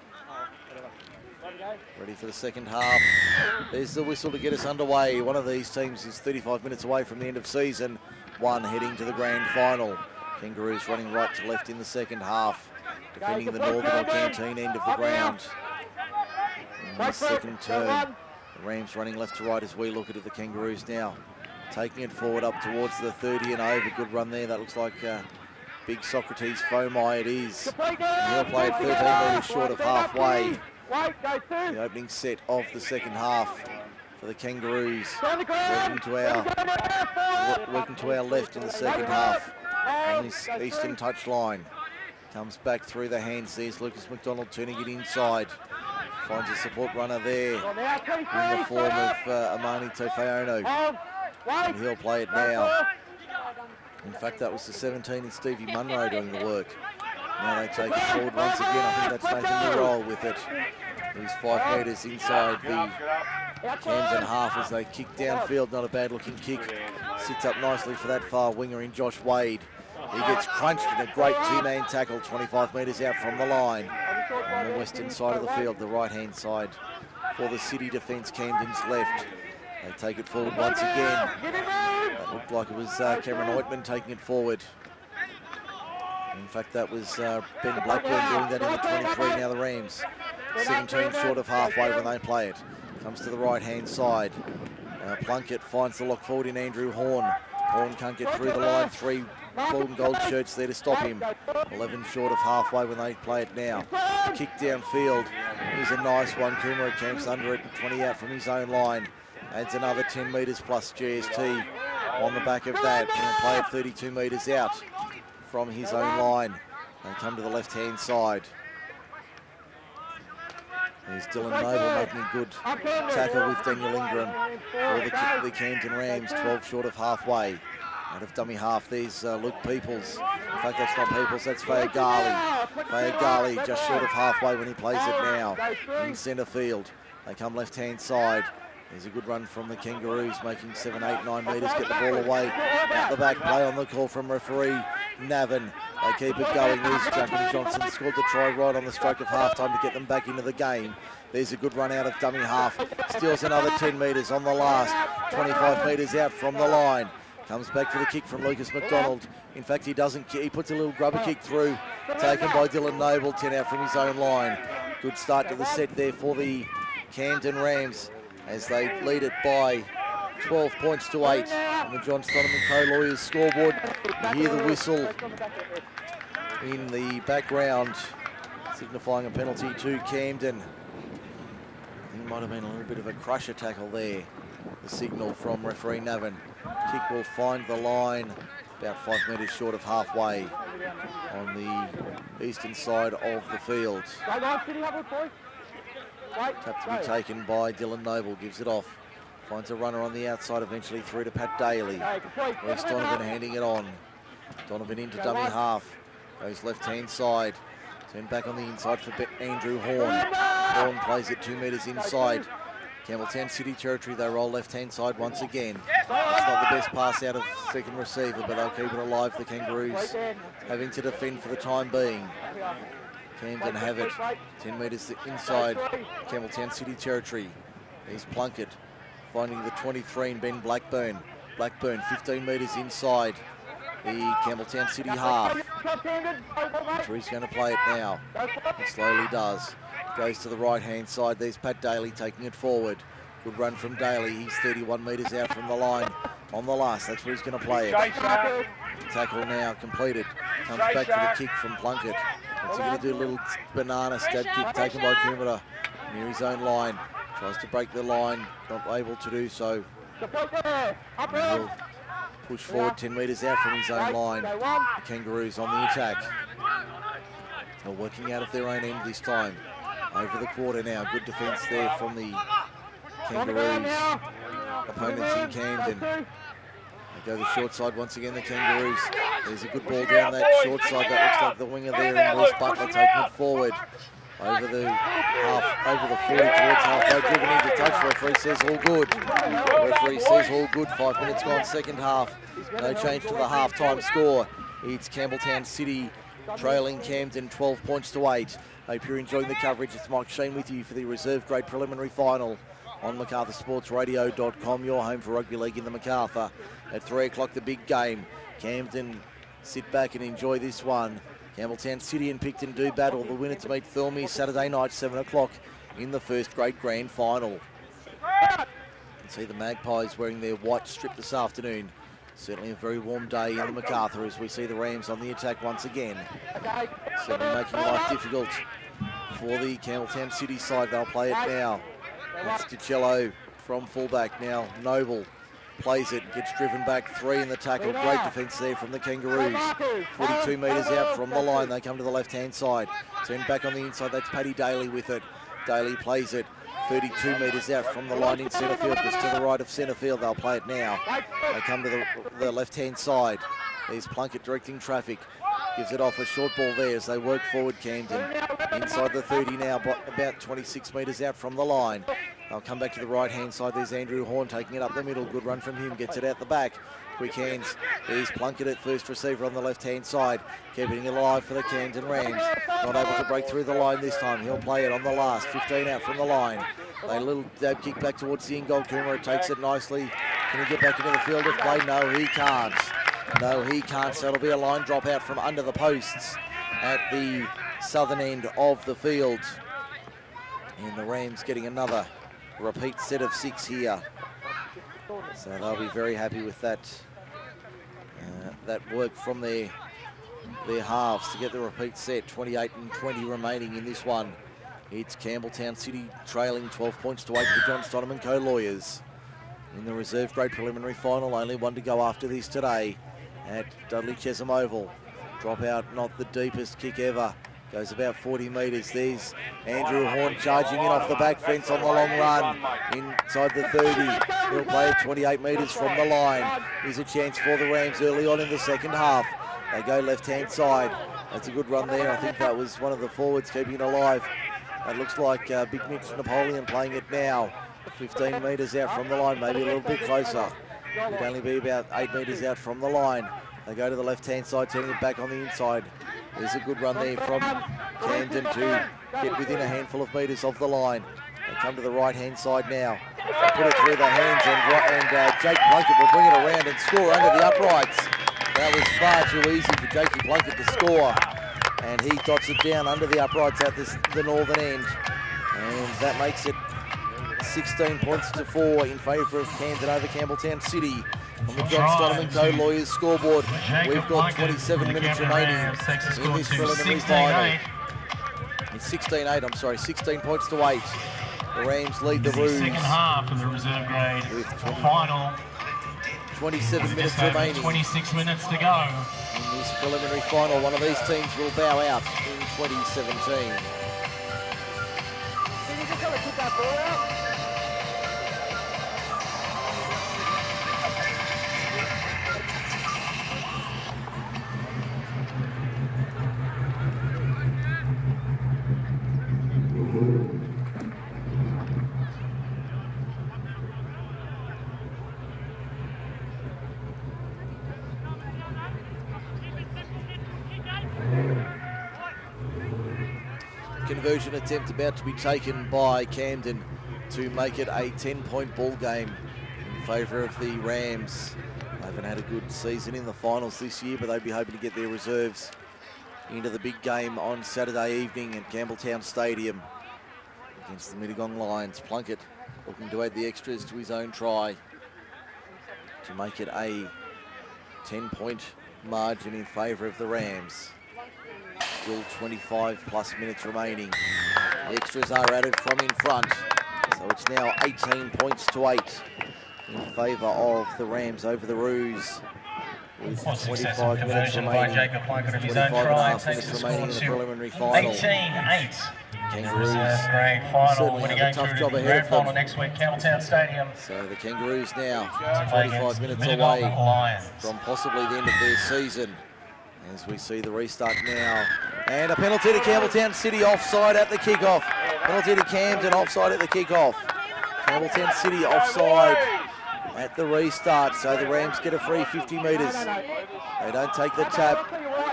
Ready for the second half. There's the whistle to get us underway. One of these teams is 35 minutes away from the end of season. One heading to the grand final. Kangaroos running right to left in the second half, defending the northern or canteen end of the ground. In the second term, the Rams running left to right as we look at the Kangaroos now. Taking it forward up towards the 30 and over. Good run there. That looks like big Socrates Fomai it is. And he'll play it 13 metres short of halfway. The opening set of the second half for the Kangaroos. Working to our left in the second half on this eastern touchline. Comes back through the hands. There's Lucas McDonald turning it inside. Finds a support runner there in the form of Amani Tofeono. And he'll play it now. In fact, that was the 17 and Stevie Munro doing the work. Now they take it forward once again. I think that's Nathan Murroll with it. He's 5 metres inside the Camden half as they kick downfield. Not a bad looking kick. Sits up nicely for that far winger in Josh Wade. He gets crunched in a great 2-man tackle 25 metres out from the line. On the western side of the field, the right hand side for the City defence, Camden's left. They take it forward once again. That looked like it was Cameron Oitman taking it forward. In fact, that was Ben Blackburn doing that in the 23. Now the Rams 17 short of halfway when they play it. Comes to the right-hand side. Plunkett finds the lock forward in Andrew Horn. Horn can't get through the line. 3 blue and gold shirts there to stop him. 11 short of halfway when they play it now. Kick downfield. Here's a nice one. Kumara camps under it. 20 out from his own line. adds another 10 metres plus GST on the back of that. He'll play it 32 metres out from his own line. They come to the left-hand side. There's Dylan Noble making a good tackle with Daniel Ingram for the Camden Rams, 12 short of halfway. Out of dummy half, there's Luke Peoples. In fact, that's not Peoples, that's Fayagali. Fayagali just short of halfway when he plays it now in centre field. They come left-hand side. There's a good run from the Kangaroos, making 7, 8, 9 metres, get the ball away. Out the back, play on the call from referee Navin. They keep it going. There's Jumping Johnson, scored the try right on the stroke of half-time to get them back into the game. There's a good run out of dummy half. Steals another 10 metres on the last. 25 metres out from the line. Comes back for the kick from Lucas McDonald. In fact, he doesn't. He puts a little grubber kick through, taken by Dylan Noble, 10 out from his own line. Good start to the set there for the Camden Rams as they lead it by 12 points to 8 on the John Stoneman Co-Lawyers scoreboard. You hear the whistle in the background, signifying a penalty to Camden. I think it might have been a little bit of a crusher tackle there. The signal from referee Navin. Kick will find the line about 5 metres short of halfway on the eastern side of the field. Tap to be taken by Dylan Noble, gives it off. Finds a runner on the outside, eventually through to Pat Daly. Where's Donovan handing it on? Donovan into dummy half. Goes left-hand side. Turn back on the inside for Andrew Horn. Horn plays it 2 metres inside. Campbelltown City territory, they roll left-hand side once again. It's not the best pass out of second receiver, but they'll keep it alive, the Kangaroos, having to defend for the time being. Camden have it, 10 metres inside Campbelltown City territory. There's Plunkett, finding the 23 and Ben Blackburn. Blackburn, 15 metres inside the Campbelltown City half. That's where he's going to play it now. He slowly does. Goes to the right-hand side. There's Pat Daly taking it forward. Good run from Daly. He's 31 metres out from the line on the last. That's where he's going to play it. Tackle now completed. Comes back for the kick from Plunkett. What's he going to do? A little banana stab kick taken by Kumara near his own line. Tries to break the line. Not able to do so. He'll push forward 10 metres out from his own line. The Kangaroos on the attack. They're working out of their own end this time. Over the quarter now. Good defence there from the Kangaroos. Opponents in Camden. They go the short side once again, the Kangaroos. There's a good ball down that short side. That looks like the winger there, and Wes Butler taking it forward. Over the 40 towards halfway, driven into touch. Referee says all good. Referee says all good. 5 minutes gone, second half. No change to the half-time score. It's Campbelltown City trailing Camden 12 points to 8. Hope you're enjoying the coverage. It's Mike Shean with you for the reserve grade preliminary final on MacArthurSportsRadio.com, your home for rugby league in the MacArthur. At 3 o'clock, the big game. Camden sit back and enjoy this one. Campbelltown City and Picton do battle. The winner to meet Thirlmere Saturday night, 7 o'clock in the first grade grand final. You can see the Magpies wearing their white strip this afternoon. Certainly a very warm day in the MacArthur as we see the Rams on the attack once again. Certainly making life difficult for the Campbelltown City side. They'll play it now. That's DiCello from fullback now. Noble plays it, gets driven back, 3 in the tackle. Great defence there from the Kangaroos. 42 metres out from the line. They come to the left-hand side. Turn back on the inside. That's Paddy Daly with it. Daly plays it. 32 metres out from the line in centre field, just to the right of centre field. They'll play it now. They come to the left-hand side. There's Plunkett directing traffic. Gives it off, a short ball there as they work forward, Camden. Inside the 30 now, about 26 metres out from the line. They'll come back to the right-hand side. There's Andrew Horn taking it up the middle. Good run from him, gets it out the back. Quick hands. There's Plunkett at first receiver on the left-hand side. Keeping it alive for the Camden Rams. Not able to break through the line this time. He'll play it on the last. 15 out from the line. A little dab kick back towards the in-goal. Kumara takes it nicely. Can he get back into the field of play? No, he can't. No, he can't. So it'll be a line drop out from under the posts at the southern end of the field. And the Rams getting another repeat set of 6 here. So they'll be very happy with that that work from their halves to get the repeat set. 28 and 20 remaining in this one. It's Campbelltown City trailing 12 points to 8 for John Stoneman Co-Lawyers. in the reserve grade preliminary final. Only one to go after this today at Dudley Chesham Oval. Drop out, not the deepest kick ever. Goes about 40 metres. There's Andrew Horn charging in off the back fence on the long run. Inside the 30. He'll play it 28 metres from the line. Here's a chance for the Rams early on in the second half. They go left-hand side. That's a good run there. I think that was one of the forwards keeping it alive. It looks like Big Mitch Napoleon playing it now. 15 metres out from the line, maybe a little bit closer. It'd only be about 8 metres out from the line. They go to the left-hand side, turning it back on the inside. There's a good run there from Camden to get within a handful of metres of the line. They come to the right-hand side now. They put it through the hands, and Jake Plunkett will bring it around and score under the uprights. That was far too easy for Jakey Plunkett to score. And he dots it down under the uprights at the northern end. And that makes it 16 points to 4 in favour of Camden over Campbelltown City. On the John Stoneman Co. Lawyers scoreboard, we've got 27 minutes remaining in this preliminary final. It's 16-8, I'm sorry, 16 points to 8. The Rams lead the Roos. Second half of the reserve grade with final. 27 minutes remaining. 26 minutes to go. In this preliminary final, one of these teams will bow out in 2017. Conversion attempt about to be taken by Camden to make it a 10-point ball game in favour of the Rams. They haven't had a good season in the finals this year, but they'd be hoping to get their reserves into the big game on Saturday evening at Campbelltown Stadium against the Mittagong Lions. Plunkett looking to add the extras to his own try to make it a 10-point margin in favour of the Rams. Still 25 plus minutes remaining. The extras are added from in front. So it's now 18 points to 8 in favour of the Rams over the Roos. With 25 minutes remaining. 25 and a half minutes remaining in the preliminary final. 18-8. Kangaroos Great final. certainly have a tough job ahead of them. Next week, Campbelltown Stadium. So the Kangaroos now 25 minutes away from possibly the end of their season. As we see the restart now. And a penalty to Campbelltown City, offside at the kickoff. Penalty to Camden, offside at the kickoff. Campbelltown City offside at the restart. So the Rams get a free 50 metres. They don't take the tap.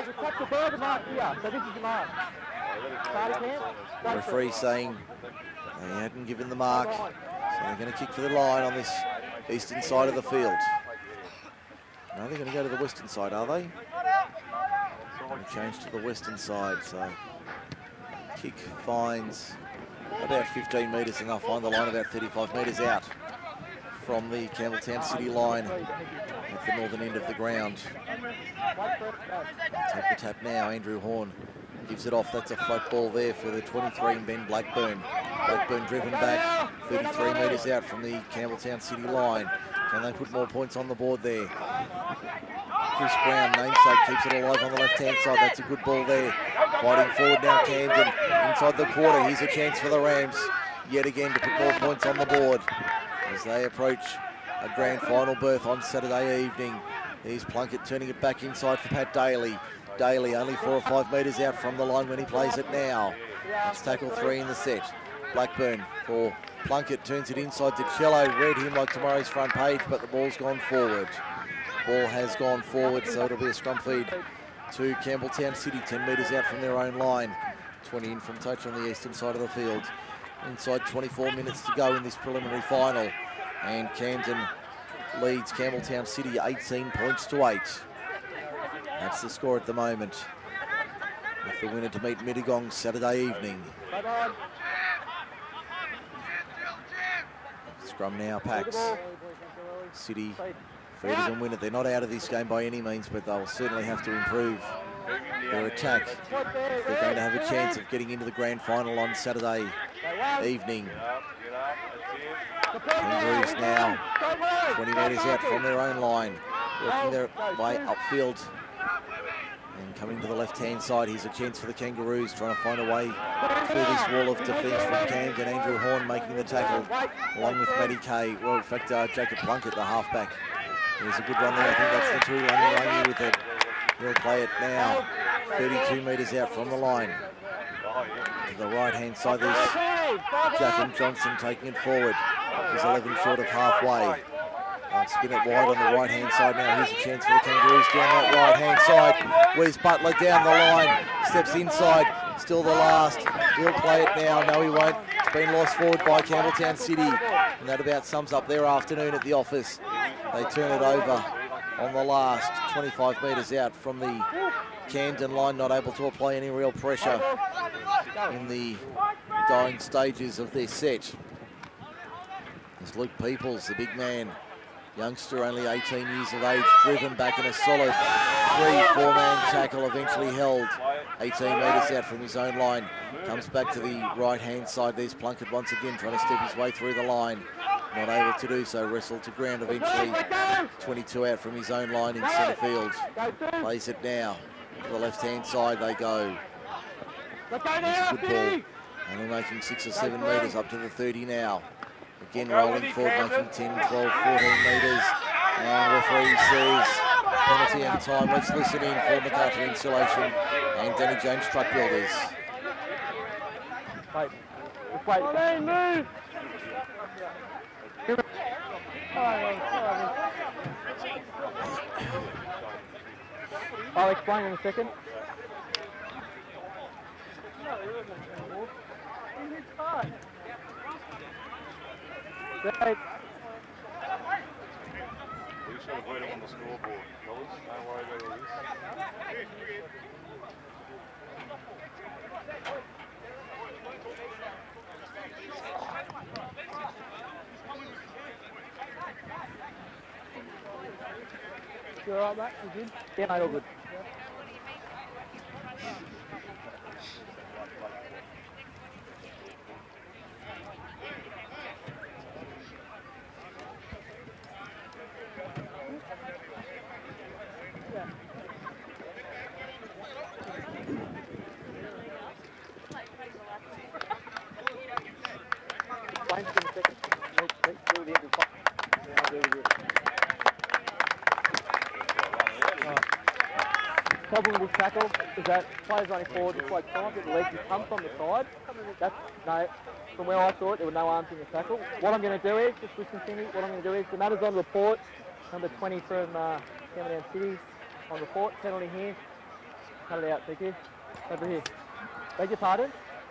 The referee saying they hadn't given the mark. So they're going to kick for the line on this eastern side of the field. No, they're going to go to the western side, are they? Going to change to the western side, so kick finds about 15 metres and they'll find the line about 35 metres out from the Campbelltown City line at the northern end of the ground. Take the tap now, Andrew Horn gives it off. That's a float ball there for the 23 in Ben Blackburn. Blackburn driven back 33 metres out from the Campbelltown City line. Can they put more points on the board there? Chris Brown, namesake, keeps it alive on the left-hand side. That's a good ball there. Fighting forward now, Camden. Inside the quarter, here's a chance for the Rams yet again to put more points on the board as they approach a grand final berth on Saturday evening. Here's Plunkett turning it back inside for Pat Daly. Daly only 4 or 5 metres out from the line when he plays it now. It's tackle 3 in the set. Blackburn for Plunkett, turns it inside to Cello. Read him like tomorrow's front page, but the ball's gone forward. Ball has gone forward, so it'll be a scrum feed to Campbelltown City, 10 metres out from their own line. 20 in from touch on the eastern side of the field. Inside 24 minutes to go in this preliminary final. And Camden leads Campbelltown City 18 points to 8. That's the score at the moment, with the winner to meet Mittagong Saturday evening. Scrum now, Pax. City feed it and win it. They're not out of this game by any means, but they'll certainly have to improve their attack if they're going to have a chance of getting into the grand final on Saturday evening. Kangaroos now 20 metres out from their own line, working their way upfield. And coming to the left-hand side, here's a chance for the Kangaroos, trying to find a way through this wall of defence from Camden. Andrew Horn making the tackle, along with Matty Kay. Well, in fact, Jacob Plunkett, the halfback. There's a good run there. I think that's the two Langi with it. He'll play it now, 32 metres out from the line. To the right-hand side, there's Jacob Johnson taking it forward. He's 11 short of halfway. Spin it wide on the right-hand side now. Here's a chance for the Kangaroos down that right-hand side. Where's Butler down the line? Steps inside. Still the last. He'll play it now. No, he won't. It's been lost forward by Campbelltown City. And that about sums up their afternoon at the office. They turn it over on the last 25 metres out from the Camden line, not able to apply any real pressure in the dying stages of their set. There's Luke Peoples, the big man, youngster, only 18 years of age, driven back in a solid 3-4-man tackle, eventually held 18 metres out from his own line. Comes back to the right-hand side. There's Plunkett once again trying to step his way through the line. Not able to do so, wrestled to ground eventually. 22 out from his own line in centre field. Plays it now. To the left-hand side they go. It's a good ball. Only making 6 or 7 metres up to the 30 now. Again rolling forward, making 10, 12, 14 metres. And referee says penalty and time. Let's listen in for MacArthur Insulation and Danny James Truck Builders. Wait. Wait. Move. I'll explain in a second. Great. We should have put him on the scoreboard, fellas. Don't worry about all this. You alright, mate? You good? Yeah, mate, all good. Problem with this tackle is that players running forward, it's like trying to get the legs to come from the side. That's, no, from where I saw it, there were no arms in the tackle. What I'm going to do is, just listen to me, what I'm going to do is, the matter's on report, number 20 from Camden City, on report, penalty here. Cut it out, thank you. Over here. Beg your pardon?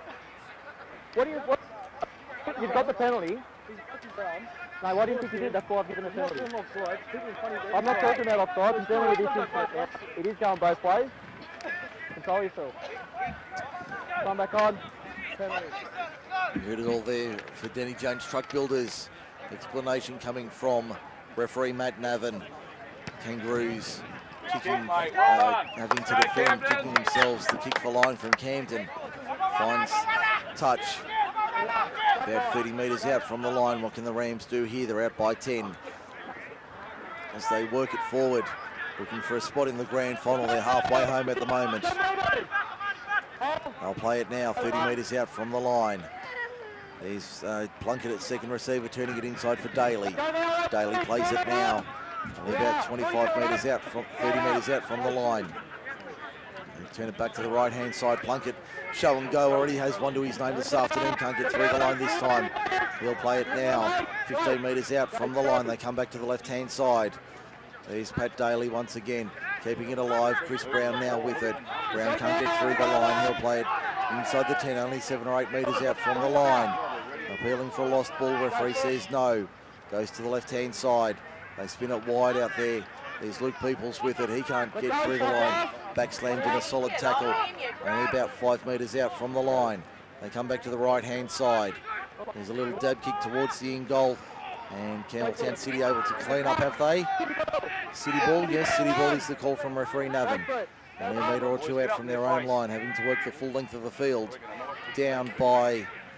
You've got the penalty. No, why do you think you did? That's why I've given the penalty. I'm not talking about offside. I'm dealing with this incident. It is going both ways. Control yourself. Come back on. Penalty. You heard it all there for Danny James Truck Builders. Explanation coming from referee Matt Navin. Kangaroos kicking, having to defend, kicking themselves. The kick for line from Camden finds touch. About 30 metres out from the line. What can the Rams do here? They're out by 10. As they work it forward, looking for a spot in the grand final. They're halfway home at the moment. They'll play it now, 30 metres out from the line. There's Plunkett at second receiver, turning it inside for Daly. Daly plays it now. Only about 25 metres out, 30 metres out from the line. They turn it back to the right-hand side. Plunkett, show and go, already has one to his name this afternoon. Can't get through the line this time. He'll play it now, 15 metres out from the line. They come back to the left-hand side. There's Pat Daly once again, keeping it alive. Chris Brown now with it. Brown can't get through the line. He'll play it inside the 10, only 7 or 8 metres out from the line. Appealing for a lost ball, referee says no. Goes to the left-hand side. They spin it wide out there. There's Luke Peoples with it. He can't get through the line. Back slammed in a solid tackle. Only about 5 metres out from the line. They come back to the right-hand side. There's a little dab kick towards the in goal. And Campbelltown City able to clean up, have they? City ball, yes, City ball is the call from referee Navin. Only a metre or two out from their own line, having to work the full length of the field. Down by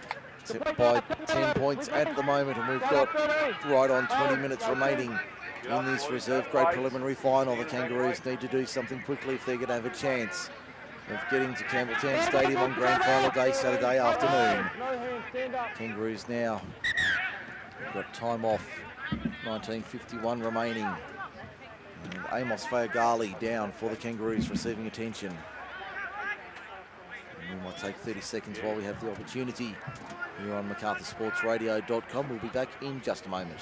by 10 points at the moment, and we've got right on 20 minutes remaining in this reserve grade preliminary final. The Kangaroos need to do something quickly if they're going to have a chance of getting to Campbelltown Stadium on grand final day, Saturday afternoon. Kangaroos now got time off, 19:51 remaining. And Amos Faiagali down for the Kangaroos, receiving attention. And we might take 30 seconds while we have the opportunity here on MacArthurSportsRadio.com. We'll be back in just a moment.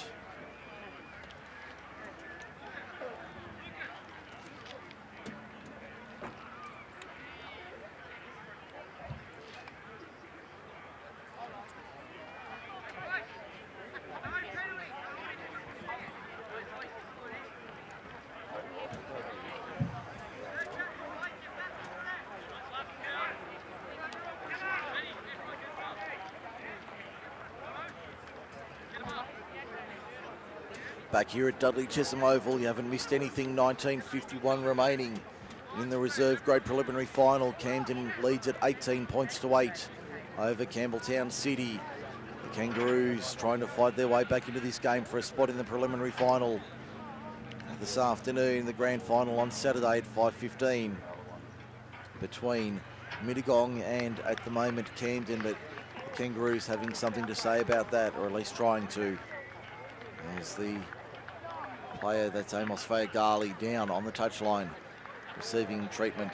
Back here at Dudley Chesham Oval, you haven't missed anything. 19:51 remaining in the reserve grade preliminary final. Camden leads at 18 points to 8 over Campbelltown City. The Kangaroos trying to fight their way back into this game for a spot in the preliminary final this afternoon. The grand final on Saturday at 5:15 between Mittagong and, at the moment, Camden, but the Kangaroos having something to say about that, or at least trying to, as the player, that's Amos Faiagali, down on the touchline, receiving treatment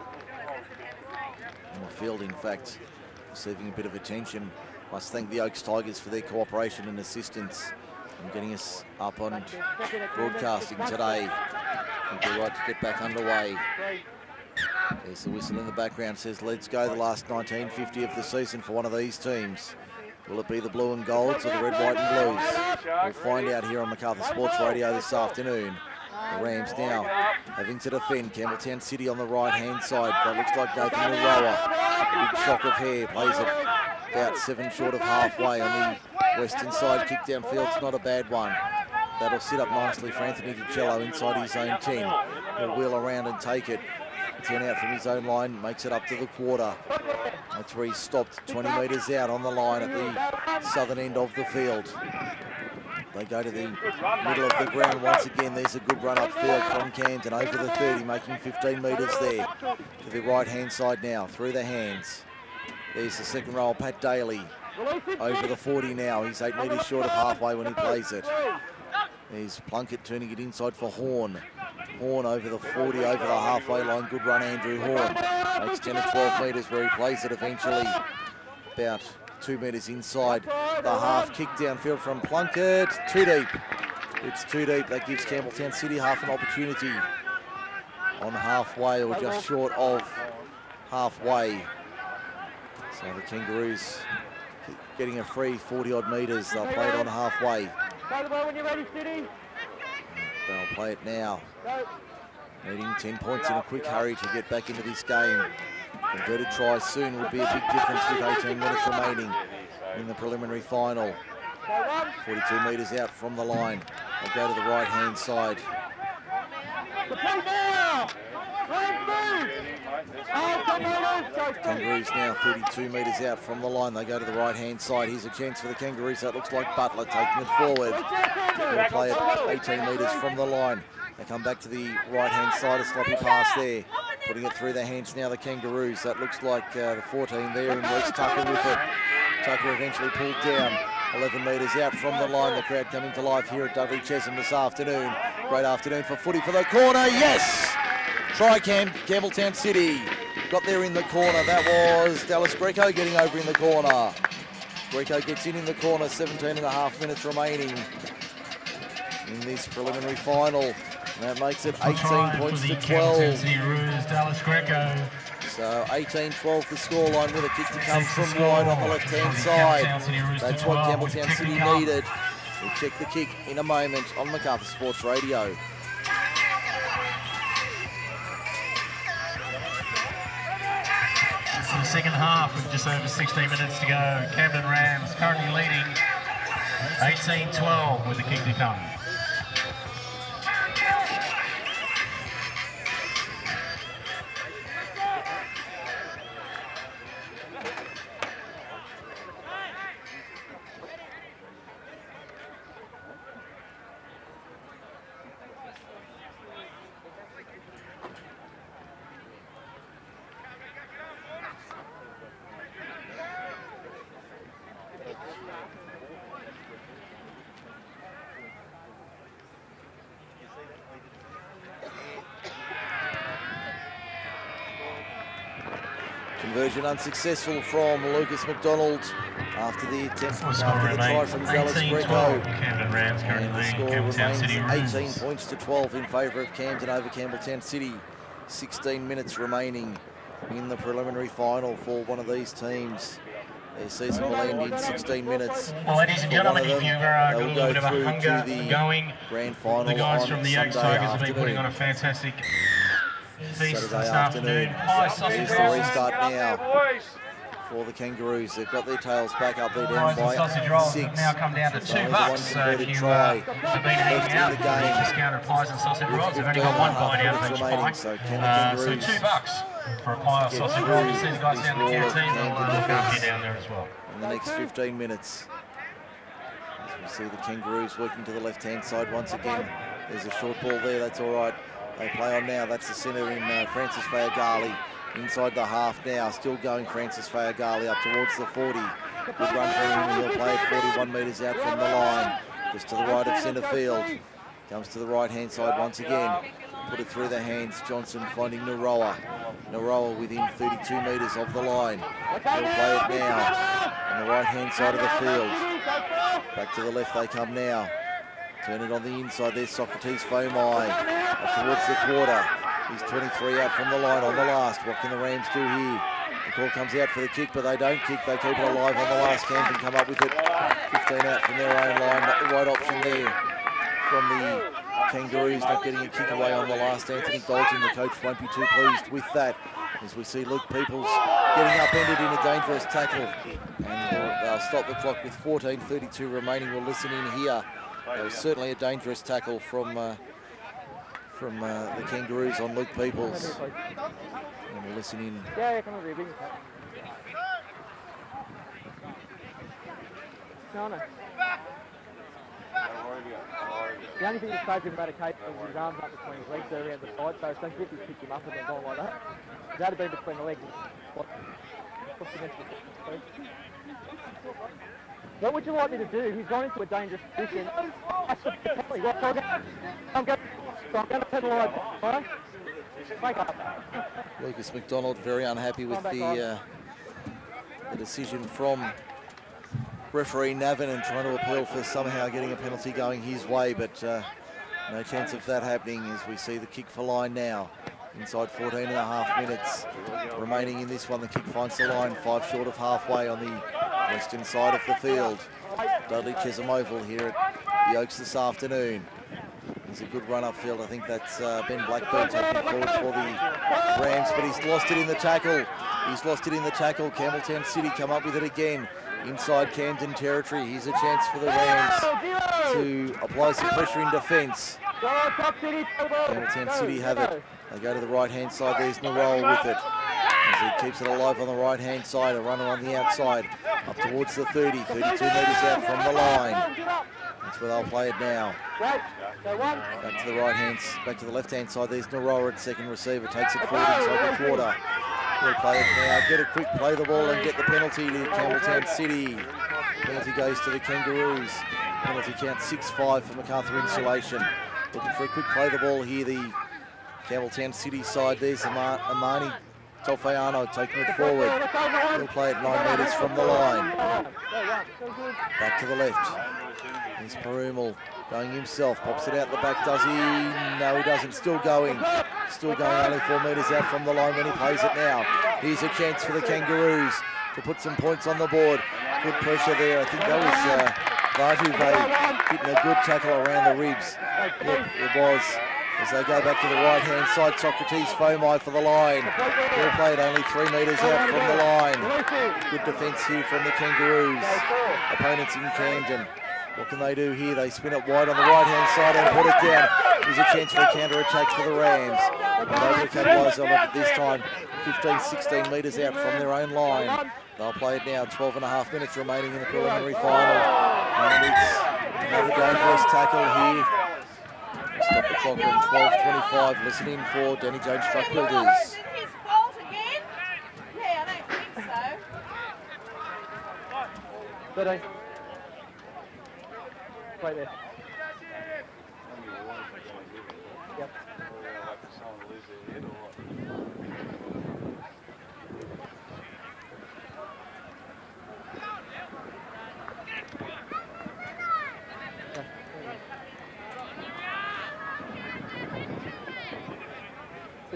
on the field, in fact, receiving a bit of attention. Must thank the Oaks Tigers for their cooperation and assistance in getting us up on broadcasting today. I think we're right to get back underway. There's the whistle in the background, says let's go, the last 19:50 of the season for one of these teams. Will it be the blue and golds or the red, white and blues? We'll find out here on MacArthur Sports Radio this afternoon. The Rams now having to defend. Campbelltown City on the right-hand side. That looks like Nathan Mulroa. A big shock of hair, plays it about 7 short of halfway on the western side. Kick downfield's not a bad one. That'll sit up nicely for Anthony DiCello inside his own 10. He'll wheel around and take it. 10 out from his own line, makes it up to the quarter. That's where he stopped, 20 metres out on the line at the southern end of the field. They go to the middle of the ground once again. There's a good run upfield from Camden over the 30, making 15 metres there. To the right-hand side now, through the hands. There's the second row, Pat Daly, over the 40 now. He's 8 metres short of halfway when he plays it. There's Plunkett turning it inside for Horn. Horn over the 40, over the halfway line. Good run, Andrew Horn. Makes 10 or 12 metres where he plays it eventually. About 2 metres inside the half. Kick downfield from Plunkett. Too deep. It's too deep. That gives Campbelltown City half an opportunity on halfway, or just short of halfway. So the Kangaroos getting a free 40-odd metres. They'll play it on halfway. Play the ball when you're ready, City. They'll play it now. Needing 10 points in a quick hurry to get back into this game. Converted try soon would be a big difference with 18 minutes remaining in the preliminary final. 42 metres out from the line. They'll go to the right-hand side. Kangaroos now 32 metres out from the line. They go to the right-hand side. Here's a chance for the Kangaroos. That looks like Butler taking it forward. They'll play it 18 metres from the line. They come back to the right-hand side. A sloppy pass there. Putting it through their hands now, the Kangaroos. That looks like the 14 there, and Reece Tucker with it. Tucker eventually pulled down. 11 metres out from the line. The crowd coming to life here at Dudley Chesham this afternoon. Great afternoon for footy for the corner. Yes! Try Campbelltown City. Got there in the corner. That was Dallas Greco getting over in the corner. Greco gets in the corner. 17.5 minutes remaining in this preliminary final. And that makes it 18 points to 12. City Roos, Dallas Greco. So 18-12 the scoreline, with a kick to come from wide on the left-hand side. That's what Campbelltown City needed. We'll check the kick in a moment on MacArthur Sports Radio. This is the second half with just over 16 minutes to go. Camden Rams currently leading 18-12 with the kick to come. Conversion unsuccessful from Lucas McDonald after the attempt, after the try remains from Dallas 18-12. Greco. Camden Rams And the currently score Campbelltown City remains 18 Roos. points to 12 in favour of Camden over Campbelltown City. 16 minutes remaining in the preliminary final for one of these teams. Their season will end in 16 minutes. Well, ladies and gentlemen, if you've got a little bit of a hunger going, grand final the guys on from the Oaks Sunday Tigers have been putting on a afternoon. fantastic feast Saturday this afternoon. afternoon. Pie, sausage Here's the rolls, restart now for the Kangaroos. They've got their tails back up. They're down pies and by sausage rolls 6. have now come down to $2. Only the one So if converted you try have been eating left in out, the game. discounted pies and sausage With rolls, they've only 15 got one and a half bite out of minutes each remaining, pie. so can the So Kangaroos $2 for a pie or get sausage through roll. You see the guys this down the wall of canteen, Camden they'll look after defence you down there as well. in the next 15 minutes. As we see the Kangaroos working to the left-hand side once again. There's a short ball there, that's all right. They play on now, that's the centre in Francis Fayagali. Inside the half now, still going Francis Fayagali up towards the 40. Good run for him, he'll play it 41 metres out from the line. Just to the right of centre field. Comes to the right-hand side once again. Put it through the hands, Johnson finding Naroa. Naroa within 32 metres of the line. He'll play it now on the right-hand side of the field. Back to the left they come now. Turn it on the inside, there's Socrates Fomai. Up towards the quarter. He's 23 out from the line on the last. What can the Rams do here? The call comes out for the kick, but they don't kick. They keep it alive on the last. Camden come up with it. 15 out from their own line. Not the right option there from the Kangaroos. Not getting a kick away on the last. Anthony Dalton, the coach, won't be too pleased with that. As we see Luke Peoples getting upended in a dangerous tackle. And they'll stop the clock with 14:32 remaining. We'll listen in here. It was certainly a dangerous tackle from the Kangaroos on Luke Peoples. And we'll listen in. Yeah, come over here, big No. The only thing that saved him about a case was his arms up between his legs there around the side, so don't get pick him up and then go like that. If that had been between the legs, what would you like me to do? He's gone into a dangerous position. I'm going to penalise, right? Make up. Lucas McDonald very unhappy with the decision from referee Navin and trying to appeal for somehow getting a penalty going his way, but no chance of that happening as we see the kick for line now. Inside 14 and a half minutes remaining in this one. The kick finds the line 5 short of halfway on the western side of the field. Dudley Chesham Oval here at the Oaks this afternoon. There's a good run upfield. I think that's Ben Blackburn taking forward for the Rams, but he's lost it in the tackle. He's lost it in the tackle. Campbelltown City come up with it again. Inside Camden territory. Here's a chance for the Rams to apply some pressure in defence. Campbelltown City have it. They go to the right-hand side. There's Narol with it. As he keeps it alive on the right-hand side. A runner on the outside. Up towards the 30. 32 metres out from the line. That's where they'll play it now. Back to the right-hand, back to the left-hand side. There's Narol at second receiver. Takes it forward inside the quarter. We'll play it now. Get a quick play the ball and get the penalty to Campbelltown City. Penalty goes to the Kangaroos. Penalty count 6-5 for MacArthur Insulation. Looking for a quick play the ball here. The Campbelltown City side. There's Amani Tofayano taking it forward. He'll play it 9 metres from the line. Back to the left. There's Perumal going himself. Pops it out the back. Does he? No, he doesn't. Still going. Still going only 4 metres out from the line when he plays it now. Here's a chance for the Kangaroos to put some points on the board. Good pressure there. I think that was Vartuve hitting a good tackle around the ribs. Yep, it was. As they go back to the right-hand side, Socrates Fomai for the line. He'll play it only 3 metres out from the line. Good defence here from the Kangaroos. Opponents in Camden. What can they do here? They spin it wide on the right-hand side and put it down. There's a chance for a counter-attack for the Rams. And they will capitalise on it this time. 15, 16 metres out from their own line. They'll play it now. 12 and a half minutes remaining in the preliminary final. And it's another dangerous tackle here. Stop the clock on 12:25. Listen in for Danny Jones Truck Builders. His fault again? Yeah, I don't think so. Ready? Right there. Yep.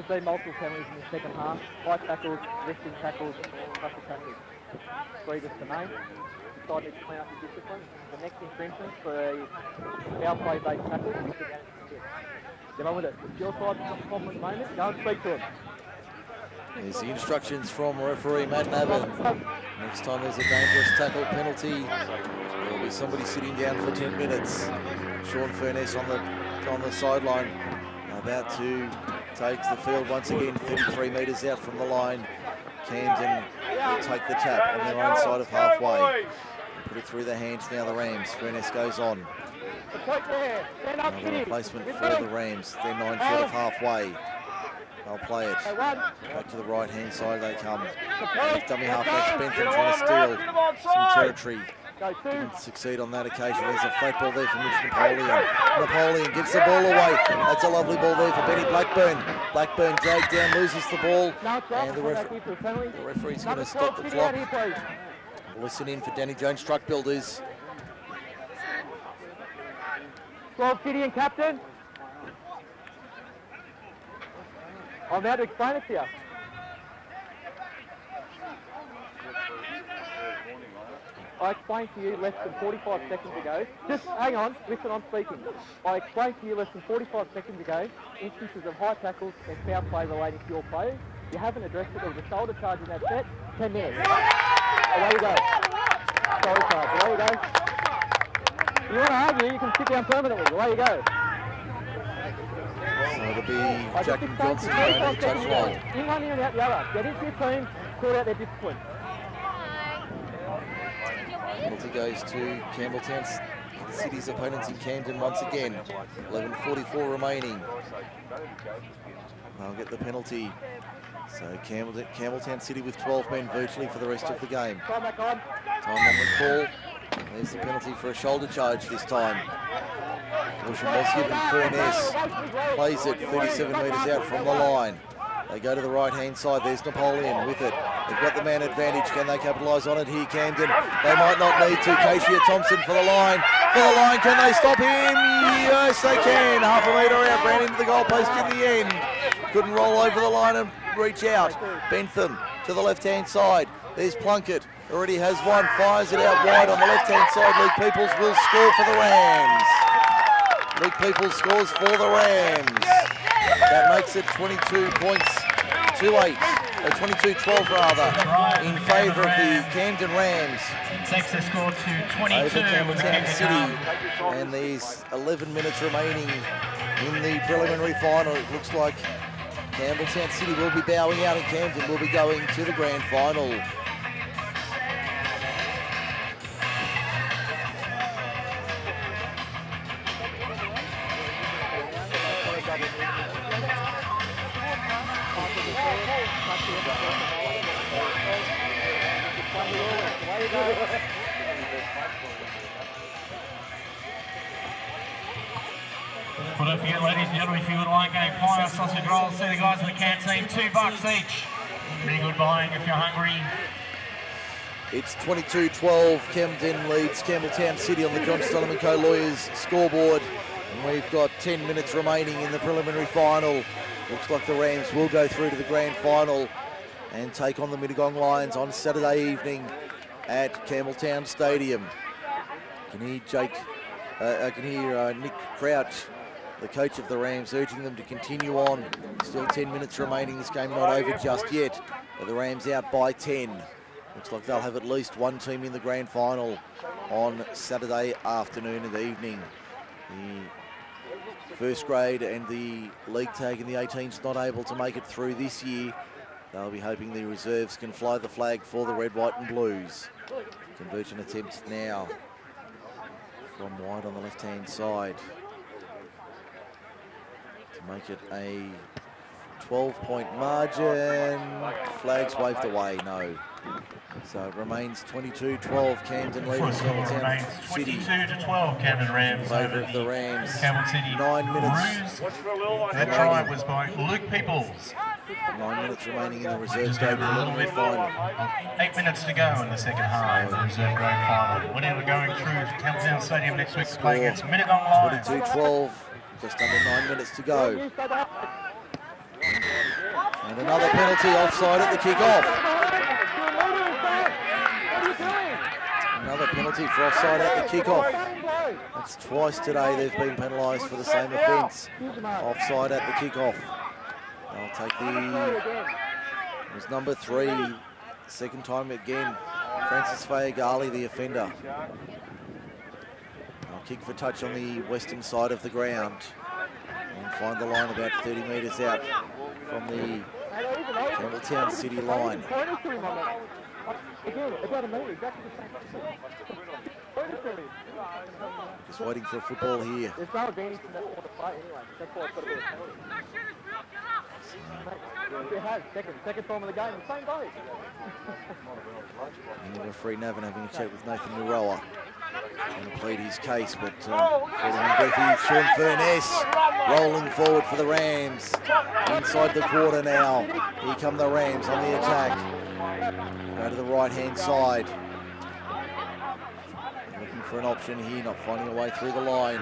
there's been multiple penalties in the second half. High tackles, lifting tackles, tackle tackles. 3 just to name. Decided to clean up the discipline. The next infringement for a foul play-based tackle. Get on with it. It's your side, not the problem at the moment. Go and speak to him. There's the instructions from referee Matt Navin. Next time there's a dangerous tackle penalty, there'll be somebody sitting down for 10 minutes. Sean Furness on the sideline, about to take the field once again, 33 metres out from the line. Camden will take the tap on their own side of halfway. Put it through their hands now, the Rams. Furness goes on. Another replacement for the Rams. They're 9 foot of halfway. They'll play it. Back to the right-hand side they come. Dummy halfback Bentham trying to steal some territory. Didn't succeed on that occasion. There's a flat ball there from Mitch Napoleon. Napoleon gives the ball away. That's a lovely ball there for Benny Blackburn. Blackburn dragged down, loses the ball. And the referee's going to stop the clock. Listen in for Danny Jones, truck builders. 12 City and captain. I'm about to explain it to you. I explained to you less than 45 seconds ago. Just hang on, listen, I'm speaking. I explained to you less than 45 seconds ago instances of high tackles and foul play relating to your players. You haven't addressed it. There was a shoulder charge in that set. 10 minutes. Away you go. Shoulder charge. Away you go. If you want to argue, you can sit down permanently. Away you go. So it'll be Jack and Johnson going to the touchline. In one ear and out the other. Get into your team, sort out their discipline. Penalty goes to Campbelltown City's opponents in Camden once again. 11:44 remaining. They'll get the penalty. So Campbelltown City with 12 men virtually for the rest of the game. Time on the call. There's the penalty for a shoulder charge this time. Caution was given. Furness plays it 37 metres out from the line. They go to the right-hand side. There's Napoleon with it. They've got the man advantage. Can they capitalise on it here, Camden? They might not need to. Casey Thompson for the line. For the line, can they stop him? Yes, they can. Half a metre out, ran into the goalpost in the end. Couldn't roll over the line and reach out. Bentham to the left-hand side. There's Plunkett. Already has one. Fires it out wide on the left-hand side. Luke Peoples will score for the Rams. Luke Peoples scores for the Rams. That makes it 22 points to 8, or 22-12 rather, in favour of the Camden Rams. Takes the score to 22 over Campbelltown City. And there's 11 minutes remaining in the preliminary final. It looks like Campbelltown City will be bowing out and Camden will be going to the grand final. Well, don't forget, ladies and gentlemen, if you would like a pie or sausage roll, see the guys in the canteen, $2 each. Pretty good buying if you're hungry. It's 22-12. Camden leads Campbelltown City on the John Stollerman Co. Lawyers scoreboard. And we've got 10 minutes remaining in the preliminary final. Looks like the Rams will go through to the grand final and take on the Mittagong Lions on Saturday evening at Campbelltown Stadium. I can hear Nick Crouch, the coach of the Rams, urging them to continue on. Still 10 minutes remaining. This game not over just yet. But the Rams out by 10. Looks like they'll have at least one team in the grand final on Saturday afternoon and evening. The first grade and the league tag in the 18's not able to make it through this year. They'll be hoping the reserves can fly the flag for the red, white and blues. Conversion attempts now from wide on the left-hand side to make it a 12-point margin. Flags waved away, no. So it remains 22-12, Camden leading Campbelltown City. 22-12, Camden Rams. Favour of the Rams. Campbell City. 9 minutes. That try was by Luke Peoples. 9 minutes remaining in the reserve grade preliminary final. 8 minutes to go in the second half of the reserve grade final. We're going through Campbelltown Stadium next week to play against Mittagong Lions. 22-12, just under 9 minutes to go. And another penalty offside at the kick-off. Another penalty for offside at the kick-off. That's twice today they've been penalised for the same offence. Offside at the kick-off. They'll take it was number 3. Second time again. Francis Fayagali, the offender. They'll kick for touch on the western side of the ground. And find the line about 30 metres out from the Campbelltown City line. Just waiting for a football here. There's no advantage from that quarter fight anyway. That's why it's got to be a penalty. It has. Second time of the game, same goal. The referee Navin having a chat with Nathan Muroa. Trying to plead his case, but for the Sean Furness rolling forward for the Rams. Inside the quarter now. Here come the Rams on the attack. Go to the right-hand side. Looking for an option here, not finding a way through the line.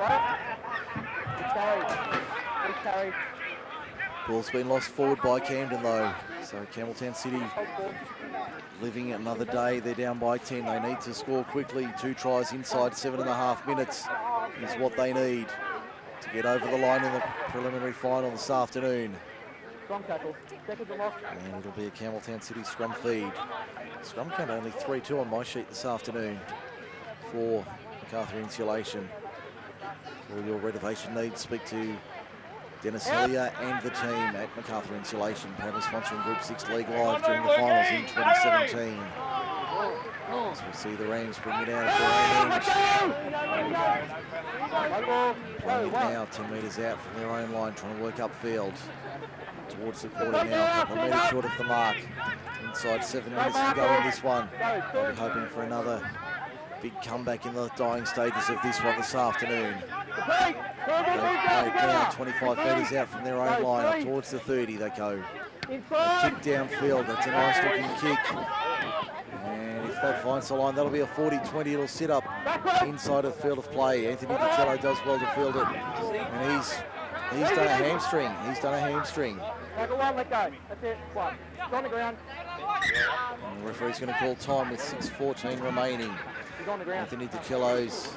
Ball's been lost forward by Camden though. So Campbelltown City living another day. They're down by 10. They need to score quickly. 2 tries inside 7.5 minutes is what they need to get over the line in the preliminary final this afternoon. And it'll be a Campbelltown City scrum feed. Scrum count only 3-2 on my sheet this afternoon for MacArthur Insulation. For your renovation needs, speak to Dennis Hillier and the team at MacArthur Insulation, proudly sponsoring Group 6 League Live during the finals in 2017. As we see the Rams bring it out of their own end. Playing it now 10 metres out from their own line, trying to work upfield. Towards the quarter now, a couple of metres short of the mark. Inside 7 minutes to go in this one. They'll be hoping for another big comeback in the dying stages of this one this afternoon. They play it now 25 metres out from their own line, up towards the 30 they go. A kick downfield, that's a nice looking kick. And if that finds the line, that'll be a 40-20, it'll sit up inside of the field of play. Anthony DiCello does well to field it. And he's done a hamstring, Let go. That's it. One. It's on the ground. And the referee's going to call time with 6:14 remaining. He's on the ground. Anthony DiCello's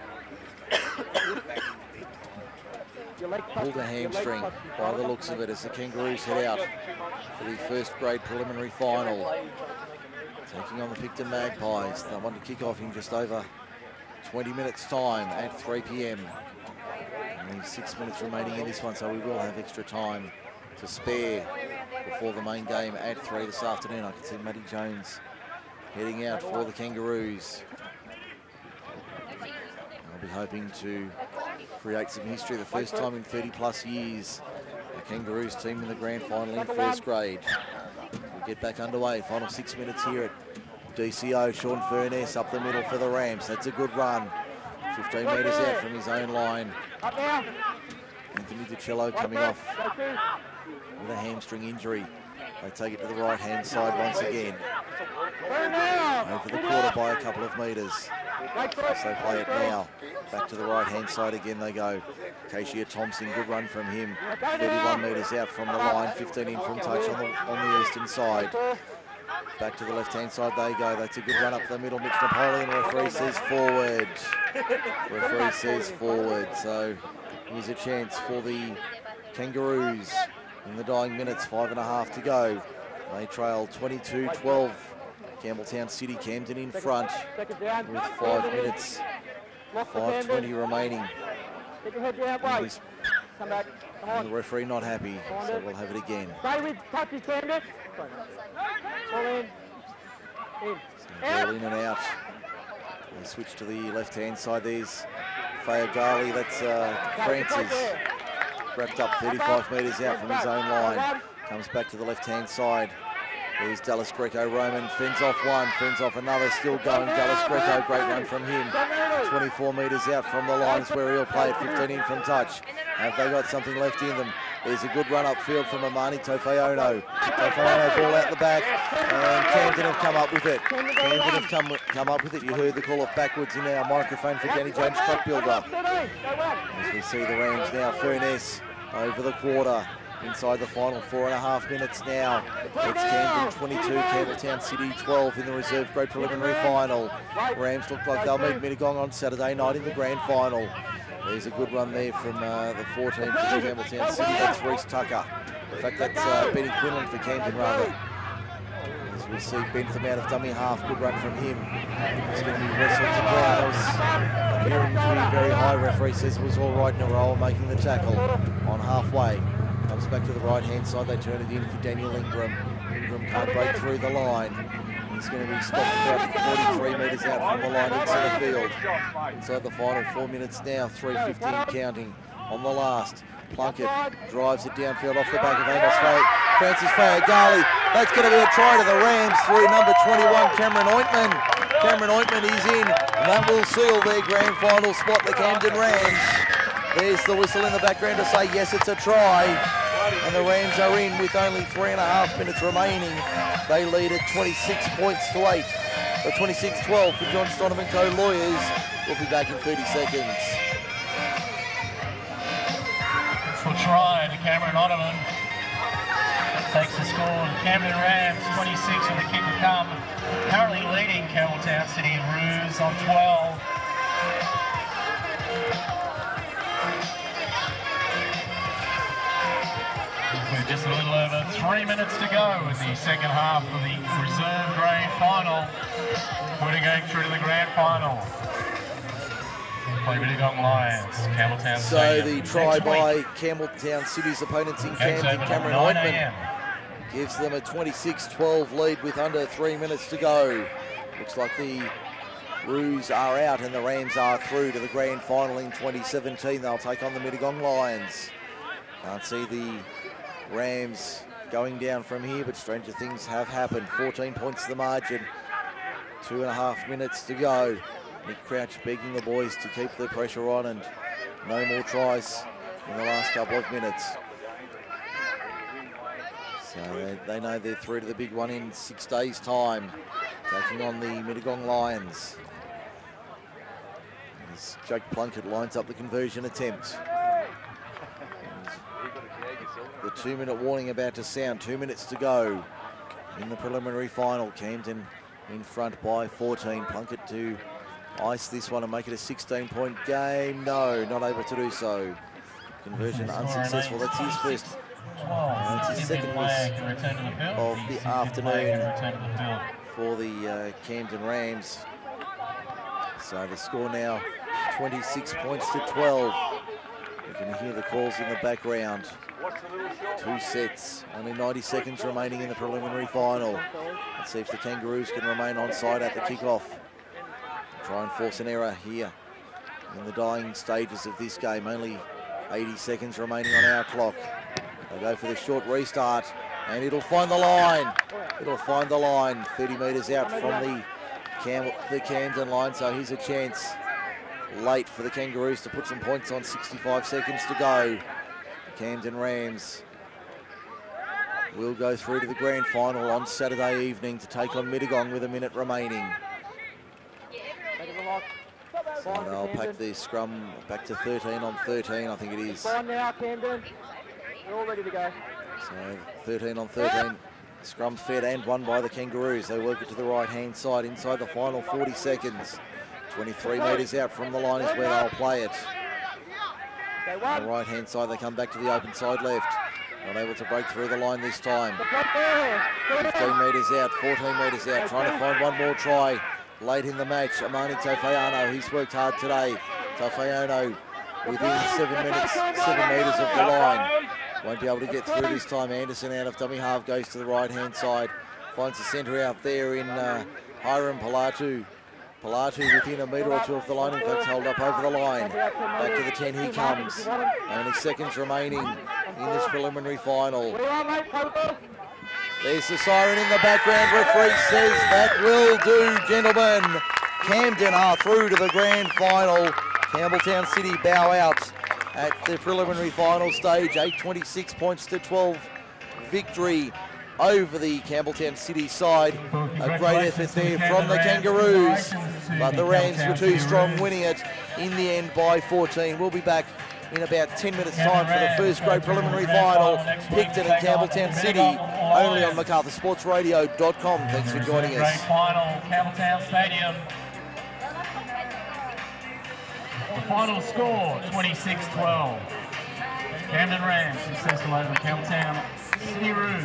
pulled a hamstring by the looks of it as the Kangaroos head out for the first grade preliminary final. Taking on the Picton Magpies. They want to kick off in just over 20 minutes time at 3 p.m. Only 6 minutes remaining in this one, so we will have extra time to spare before the main game at 3 this afternoon. I can see Matty Jones heading out for the Kangaroos. I'll be hoping to create some history. The first time in 30+ years, the Kangaroos team in the grand final in first grade. We'll get back underway. Final 6 minutes here at DCO. Sean Furness up the middle for the Rams. That's a good run. 15 metres out from his own line. Anthony DiCello coming off with a hamstring injury. They take it to the right-hand side once again. Over the quarter by a couple of metres. As they play it now. Back to the right-hand side again they go. Keishia Thompson, good run from him. 31 metres out from the line, 15 in from touch on the eastern side. Back to the left-hand side they go. That's a good run up the middle. Mitch Napoleon, referee says forward. Referee says forward. So here's a chance for the Kangaroos in the dying minutes, 5.5 to go. They trail 22-12. Campbelltown City, Camden in front with 5 minutes, 5:20 remaining. And the referee not happy, so we'll have it again. Ball in and out. They switch to the left-hand side. There's Fayagali, that's Francis. Wrapped up 35 metres out from his own line. Comes back to the left-hand side. There's Dallas Greco-Roman, fends off one, fends off another, still going. Dallas Greco, great run from him. 24 metres out from the lines where he'll play it, 15 in from touch. Have they got something left in them? There's a good run upfield from Amani Tofeono. Tofeono ball out the back, and Camden have come up with it. Camden have come up with it. You heard the call of backwards in our microphone for Danny Jones, truck builder. As we see the Rams now, Furness over the quarter. inside the final 4.5 minutes now. It's Camden 22, Campbelltown City 12 in the reserve grade preliminary final. Rams look like they'll meet Mittagong on Saturday night in the grand final. There's a good run there from the 14 for Campbelltown City. That's Reece Tucker. In fact, that's Benny Quinlan for Camden, rather. As we see Bentham out of dummy half, good run from him. It's going to be wrestled to ground. That was appearing to be very high. Referee says it was all right in a roll, making the tackle on halfway. Comes back to the right-hand side. They turn it in for Daniel Ingram. Ingram can't break through the line. He's going to be stopped about 43 metres out from the line into the field. Inside the final 4 minutes now, 3:15 counting on the last. Plunkett drives it downfield off the back of Francis Fayagali. That's going to be a try to the Rams through number 21, Cameron Ointman. Cameron Ointman is in, and that will seal their grand final spot, the Camden Rams. There's the whistle in the background to say, yes, it's a try. And the Rams are in with only 3.5 minutes remaining. They lead at 26 points to 8. The 26-12 for John Stonham & Co. Lawyers. We'll be back in 30 seconds. For try to Cameron Ottoman. Takes the score. Camden Rams 26 with the kick to come. Currently leading Campbelltown City Roos on 12. With just a little over 3 minutes to go in the second half of the reserve grand final. We're going through to the grand final. Play Mittagong Lions, Campbelltown So Stadium. the try by Campbelltown City's opponents in Camden, Cameron Ointman, gives them a 26-12 lead with under 3 minutes to go. Looks like the Roos are out and the Rams are through to the grand final in 2017. They'll take on the Mittagong Lions. Can't see the Rams going down from here, but stranger things have happened. 14 points the margin, 2.5 minutes to go. Nick Crouch begging the boys to keep the pressure on and no more tries in the last couple of minutes. So they know they're through to the big one in 6 days' time, taking on the Mittagong Lions. As Jake Plunkett lines up the conversion attempt. The 2-minute warning about to sound, 2 minutes to go in the preliminary final. Camden in front by 14. Plunkett to ice this one and make it a 16-point game. No, not able to do so. Conversion unsuccessful. That's his first. That's his second miss of the afternoon for the Camden Rams. So the score now 26 points to 12. You can hear the calls in the background. 2 sets, only 90 seconds remaining in the preliminary final. Let's see if the Kangaroos can remain onside at the kickoff. Try and force an error here in the dying stages of this game. Only 80 seconds remaining on our clock. They'll go for the short restart and it'll find the line. It'll find the line 30 metres out from the Camden line, so here's a chance late for the Kangaroos to put some points on. 65 seconds to go. The Camden Rams will go through to the grand final on Saturday evening to take on Mittagong with a minute remaining. So they'll pack the scrum back to 13 on 13, I think it is. Now, Camden. We're all ready to go. So 13 on 13. Scrum fed and won by the Kangaroos. They work it to the right-hand side inside the final 40 seconds. 23 metres out from the line is where they'll play it. On the right-hand side, they come back to the open side left. Not able to break through the line this time. 15 metres out, 14 metres out, trying to find one more try late in the match. Amani Tofayano, he's worked hard today. Tofayano within 7 metres of the line. Won't be able to get through this time. Anderson out of dummy half goes to the right-hand side. Finds the centre out there in Hiram Palatu. Palatu within a metre or two of the line, in fact held up over the line. Back to the 10 he comes. Only seconds remaining in this preliminary final. There's the siren in the background. Referee says that will do, gentlemen. Camden are through to the grand final. Campbelltown City bow out at the preliminary final stage. 26 points to 12 victory over the Campbelltown City side. A great effort there from the Kangaroos, but the Rams were too strong, winning it in the end by 14. We'll be back in about 10 minutes' time for the first grade preliminary final. Picton and Campbelltown City, only on MacArthurSportsRadio.com. Thanks for joining us. Great final, Campbelltown Stadium. The final score, 26-12. Camden Rams successful over Campbelltown City Roos.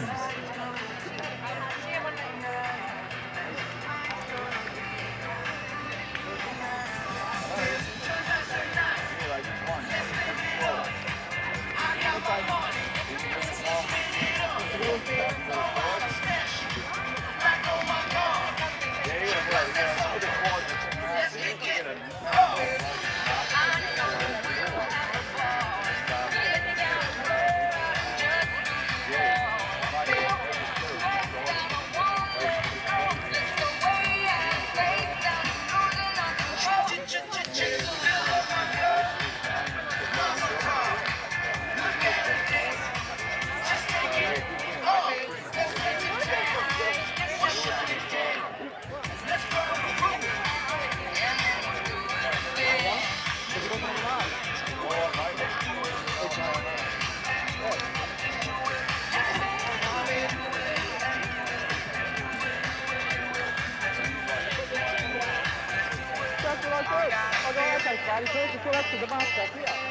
That's what I said. I go, okay, buddy, so let's go back to the mark back here.